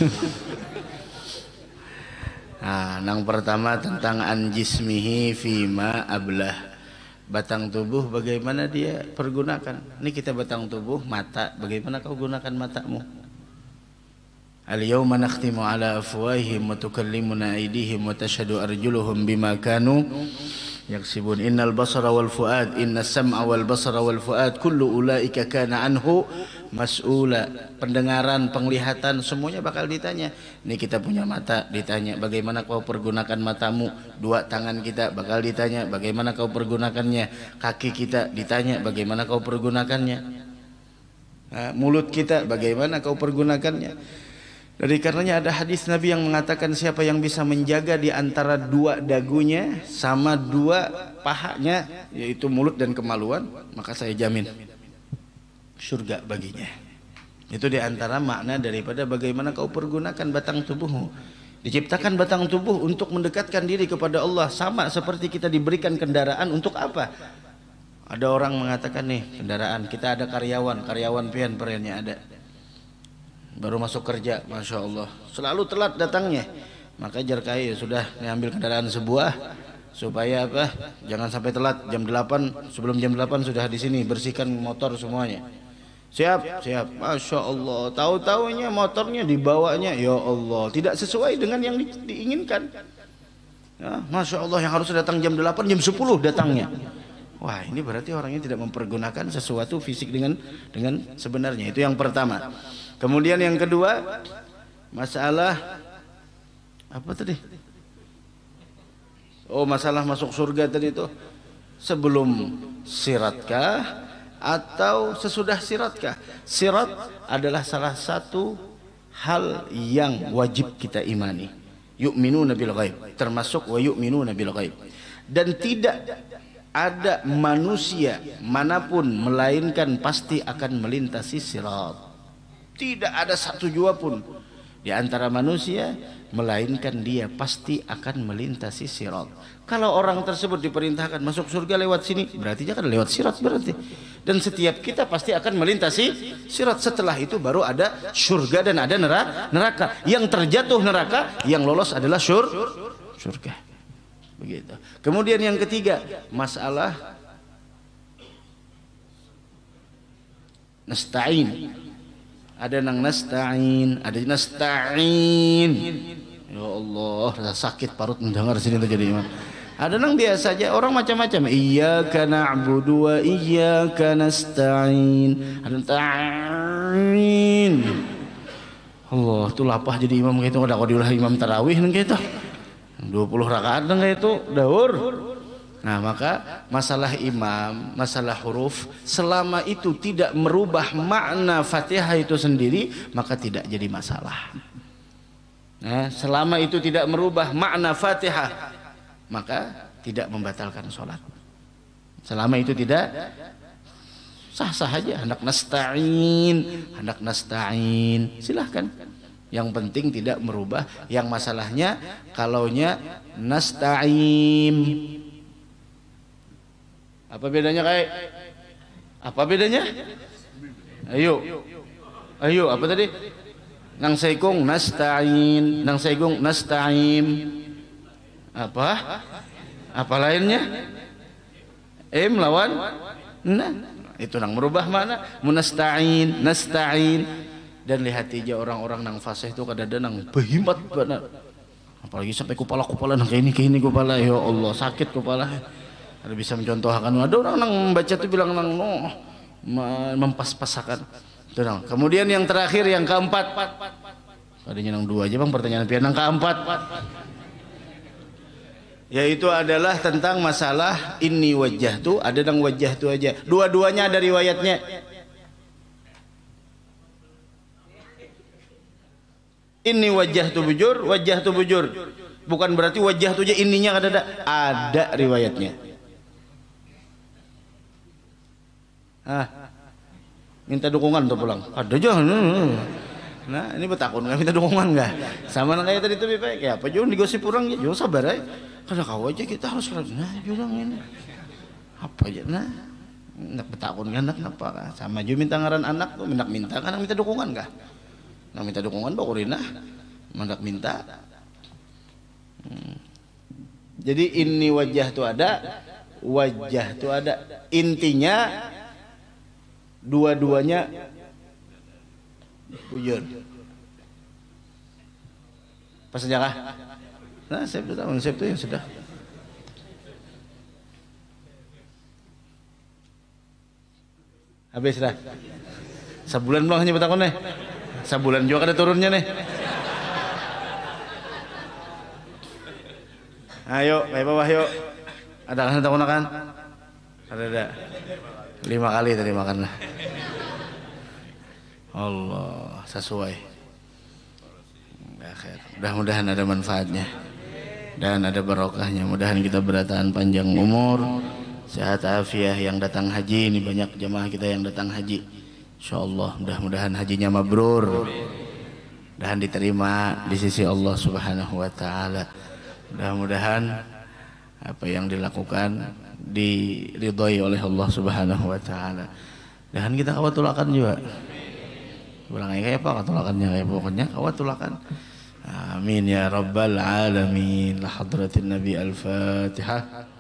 Nah, yang pertama tentang anjismihi fima ablah. Batang tubuh bagaimana dia pergunakan. Ini kita batang tubuh mata, bagaimana kau gunakan matamu? Al-yawma nakhtimu ala afwahihim wa tukallimuna aydihim wa tashhadu arjuluhum bima kanu yaksibun. Innal basara wal fuad, innas sam'a wal basara wal fuad, kullu ulaika kana anhu mas'ula. Pendengaran, penglihatan, semuanya bakal ditanya. Ini kita punya mata, ditanya bagaimana kau pergunakan matamu. Dua tangan kita bakal ditanya bagaimana kau pergunakannya. Kaki kita ditanya bagaimana kau pergunakannya. Nah, mulut kita bagaimana kau pergunakannya. Dari karenanya ada hadis Nabi yang mengatakan siapa yang bisa menjaga di antara dua dagunya sama dua pahanya, yaitu mulut dan kemaluan, maka saya jamin surga baginya. Itu di antara makna daripada bagaimana kau pergunakan batang tubuhmu. Diciptakan batang tubuh untuk mendekatkan diri kepada Allah, sama seperti kita diberikan kendaraan untuk apa? Ada orang mengatakan nih kendaraan, kita ada karyawan, karyawan pian periannya ada. Baru masuk kerja, masya Allah, selalu telat datangnya. Maka jarkai sudah ngambil kendaraan sebuah supaya apa? Jangan sampai telat. Jam delapan, sebelum jam delapan sudah di sini, bersihkan motor semuanya. Siap, siap, masya Allah. Tahu-taunya motornya dibawanya, ya Allah, tidak sesuai dengan yang di, diinginkan. Ya, masya Allah, yang harus datang jam delapan, jam sepuluh datangnya. Wah, ini berarti orangnya tidak mempergunakan sesuatu fisik dengan dengan sebenarnya. Itu yang pertama. Kemudian yang kedua, masalah apa tadi? Oh, masalah masuk surga tadi itu. Sebelum siratkah atau sesudah siratkah? Sirat adalah salah satu hal yang wajib kita imani. Yu'minuna bil ghaib, termasuk wa yu'minuna bil ghaib. Dan tidak ada manusia manapun melainkan pasti akan melintasi sirat. Tidak ada satu jua pun di antara manusia melainkan dia pasti akan melintasi sirat. Kalau orang tersebut diperintahkan masuk surga lewat sini, berarti dia akan lewat sirat berarti. Dan setiap kita pasti akan melintasi sirat. Setelah itu baru ada surga dan ada neraka. Yang terjatuh neraka, yang lolos adalah syur surga. Begitu. Kemudian yang ketiga, masalah nasta'in. Ada nang nasta'in, ada nasta'in. Ya Allah, rasa sakit parut mendengar sini terjadi imam. Ada nang biasa aja, orang macam-macam. Iyyaka na'budu wa iyyaka nasta'in. Ada ta'in. Allah, itu lapah jadi imam gitu. Ada kau diulah imam tarawih nang gitu. dua puluh rakaat nang gitu, daur. Nah, maka masalah imam, masalah huruf, selama itu tidak merubah makna Fatihah itu sendiri, maka tidak jadi masalah. Nah, selama itu tidak merubah makna Fatihah, maka tidak membatalkan sholat. Selama itu tidak, sah-sah aja. Hendak nasta'in, hendak nasta'in, silahkan. Yang penting tidak merubah. Yang masalahnya kalaunya nasta'im. Apa bedanya kayak? Apa bedanya? Ayo, ayo, apa tadi? Nang saikung nasta'in, nang saikung nasta'im. Apa? Apa lainnya? Im lawan? Nah, itu nang merubah mana? Munasta'in, nasta'in. Dan lihat aja orang-orang nang fasih itu kadang-kadang nang behimat benar. Apalagi sampai kepala-kepala nang kayak ini, kayak ini kepala. Ya Allah, sakit kepala. Ada bisa mencontohkan, ada orang yang membaca itu bilang nang no, mempas-pasakan. Kemudian yang terakhir, yang keempat, tadinya nang dua aja bang pertanyaan pian, yang keempat, yaitu adalah tentang masalah inni wajah tu, ada nang wajah tu aja. Dua-duanya ada riwayatnya. Inni wajah tu bujur, wajah tu bujur. Bukan berarti wajah tu aja ininya ada, ada, ada riwayatnya. Ah, minta dukungan untuk pulang. Ada aja. Nah, ini betakun nggak minta dukungan nggak? Sama kayak tadi tuh baik. Kayak apa? Jangan digosip orang ya. Jangan sabar aja. Karena kau aja kita harus nah bilang ini. Apa aja nah? Nak betakun nggak nak apa? Sama juga minta ngaran anak tuh, minta minta kan minta dukungan nggak? Nak minta dukungan bakurina, mendak minta. Hmm. Jadi ini wajah tuh ada, wajah tuh ada. Intinya dua-duanya bujur. Pas saja kah? Nah, saya sudah tahu, saya itu yang sudah. Habis dah. Sebulan belum hanya bertakon nih. Sebulan juga ada turunnya nih. Ayo, kayak bawah yuk. Ada kan takon kan? Ada ada. Lima kali tadi makan. Allah, sesuai. Mudah-mudahan ada manfaatnya dan ada barokahnya. Mudahan kita bertahan panjang umur, sehat afiah. Yang datang haji ini banyak jamaah kita yang datang haji. Insyaallah mudah-mudahan hajinya mabrur. Dan diterima di sisi Allah Subhanahu wa taala. Mudah-mudahan apa yang dilakukan diridhoi oleh Allah Subhanahu wa taala. Dan kita kawatulakan juga. Ulang kayak apa katulakannya kayak pokoknya kawatulakan. Amin ya rabbal alamin. La hadratin Nabi al-Fatihah.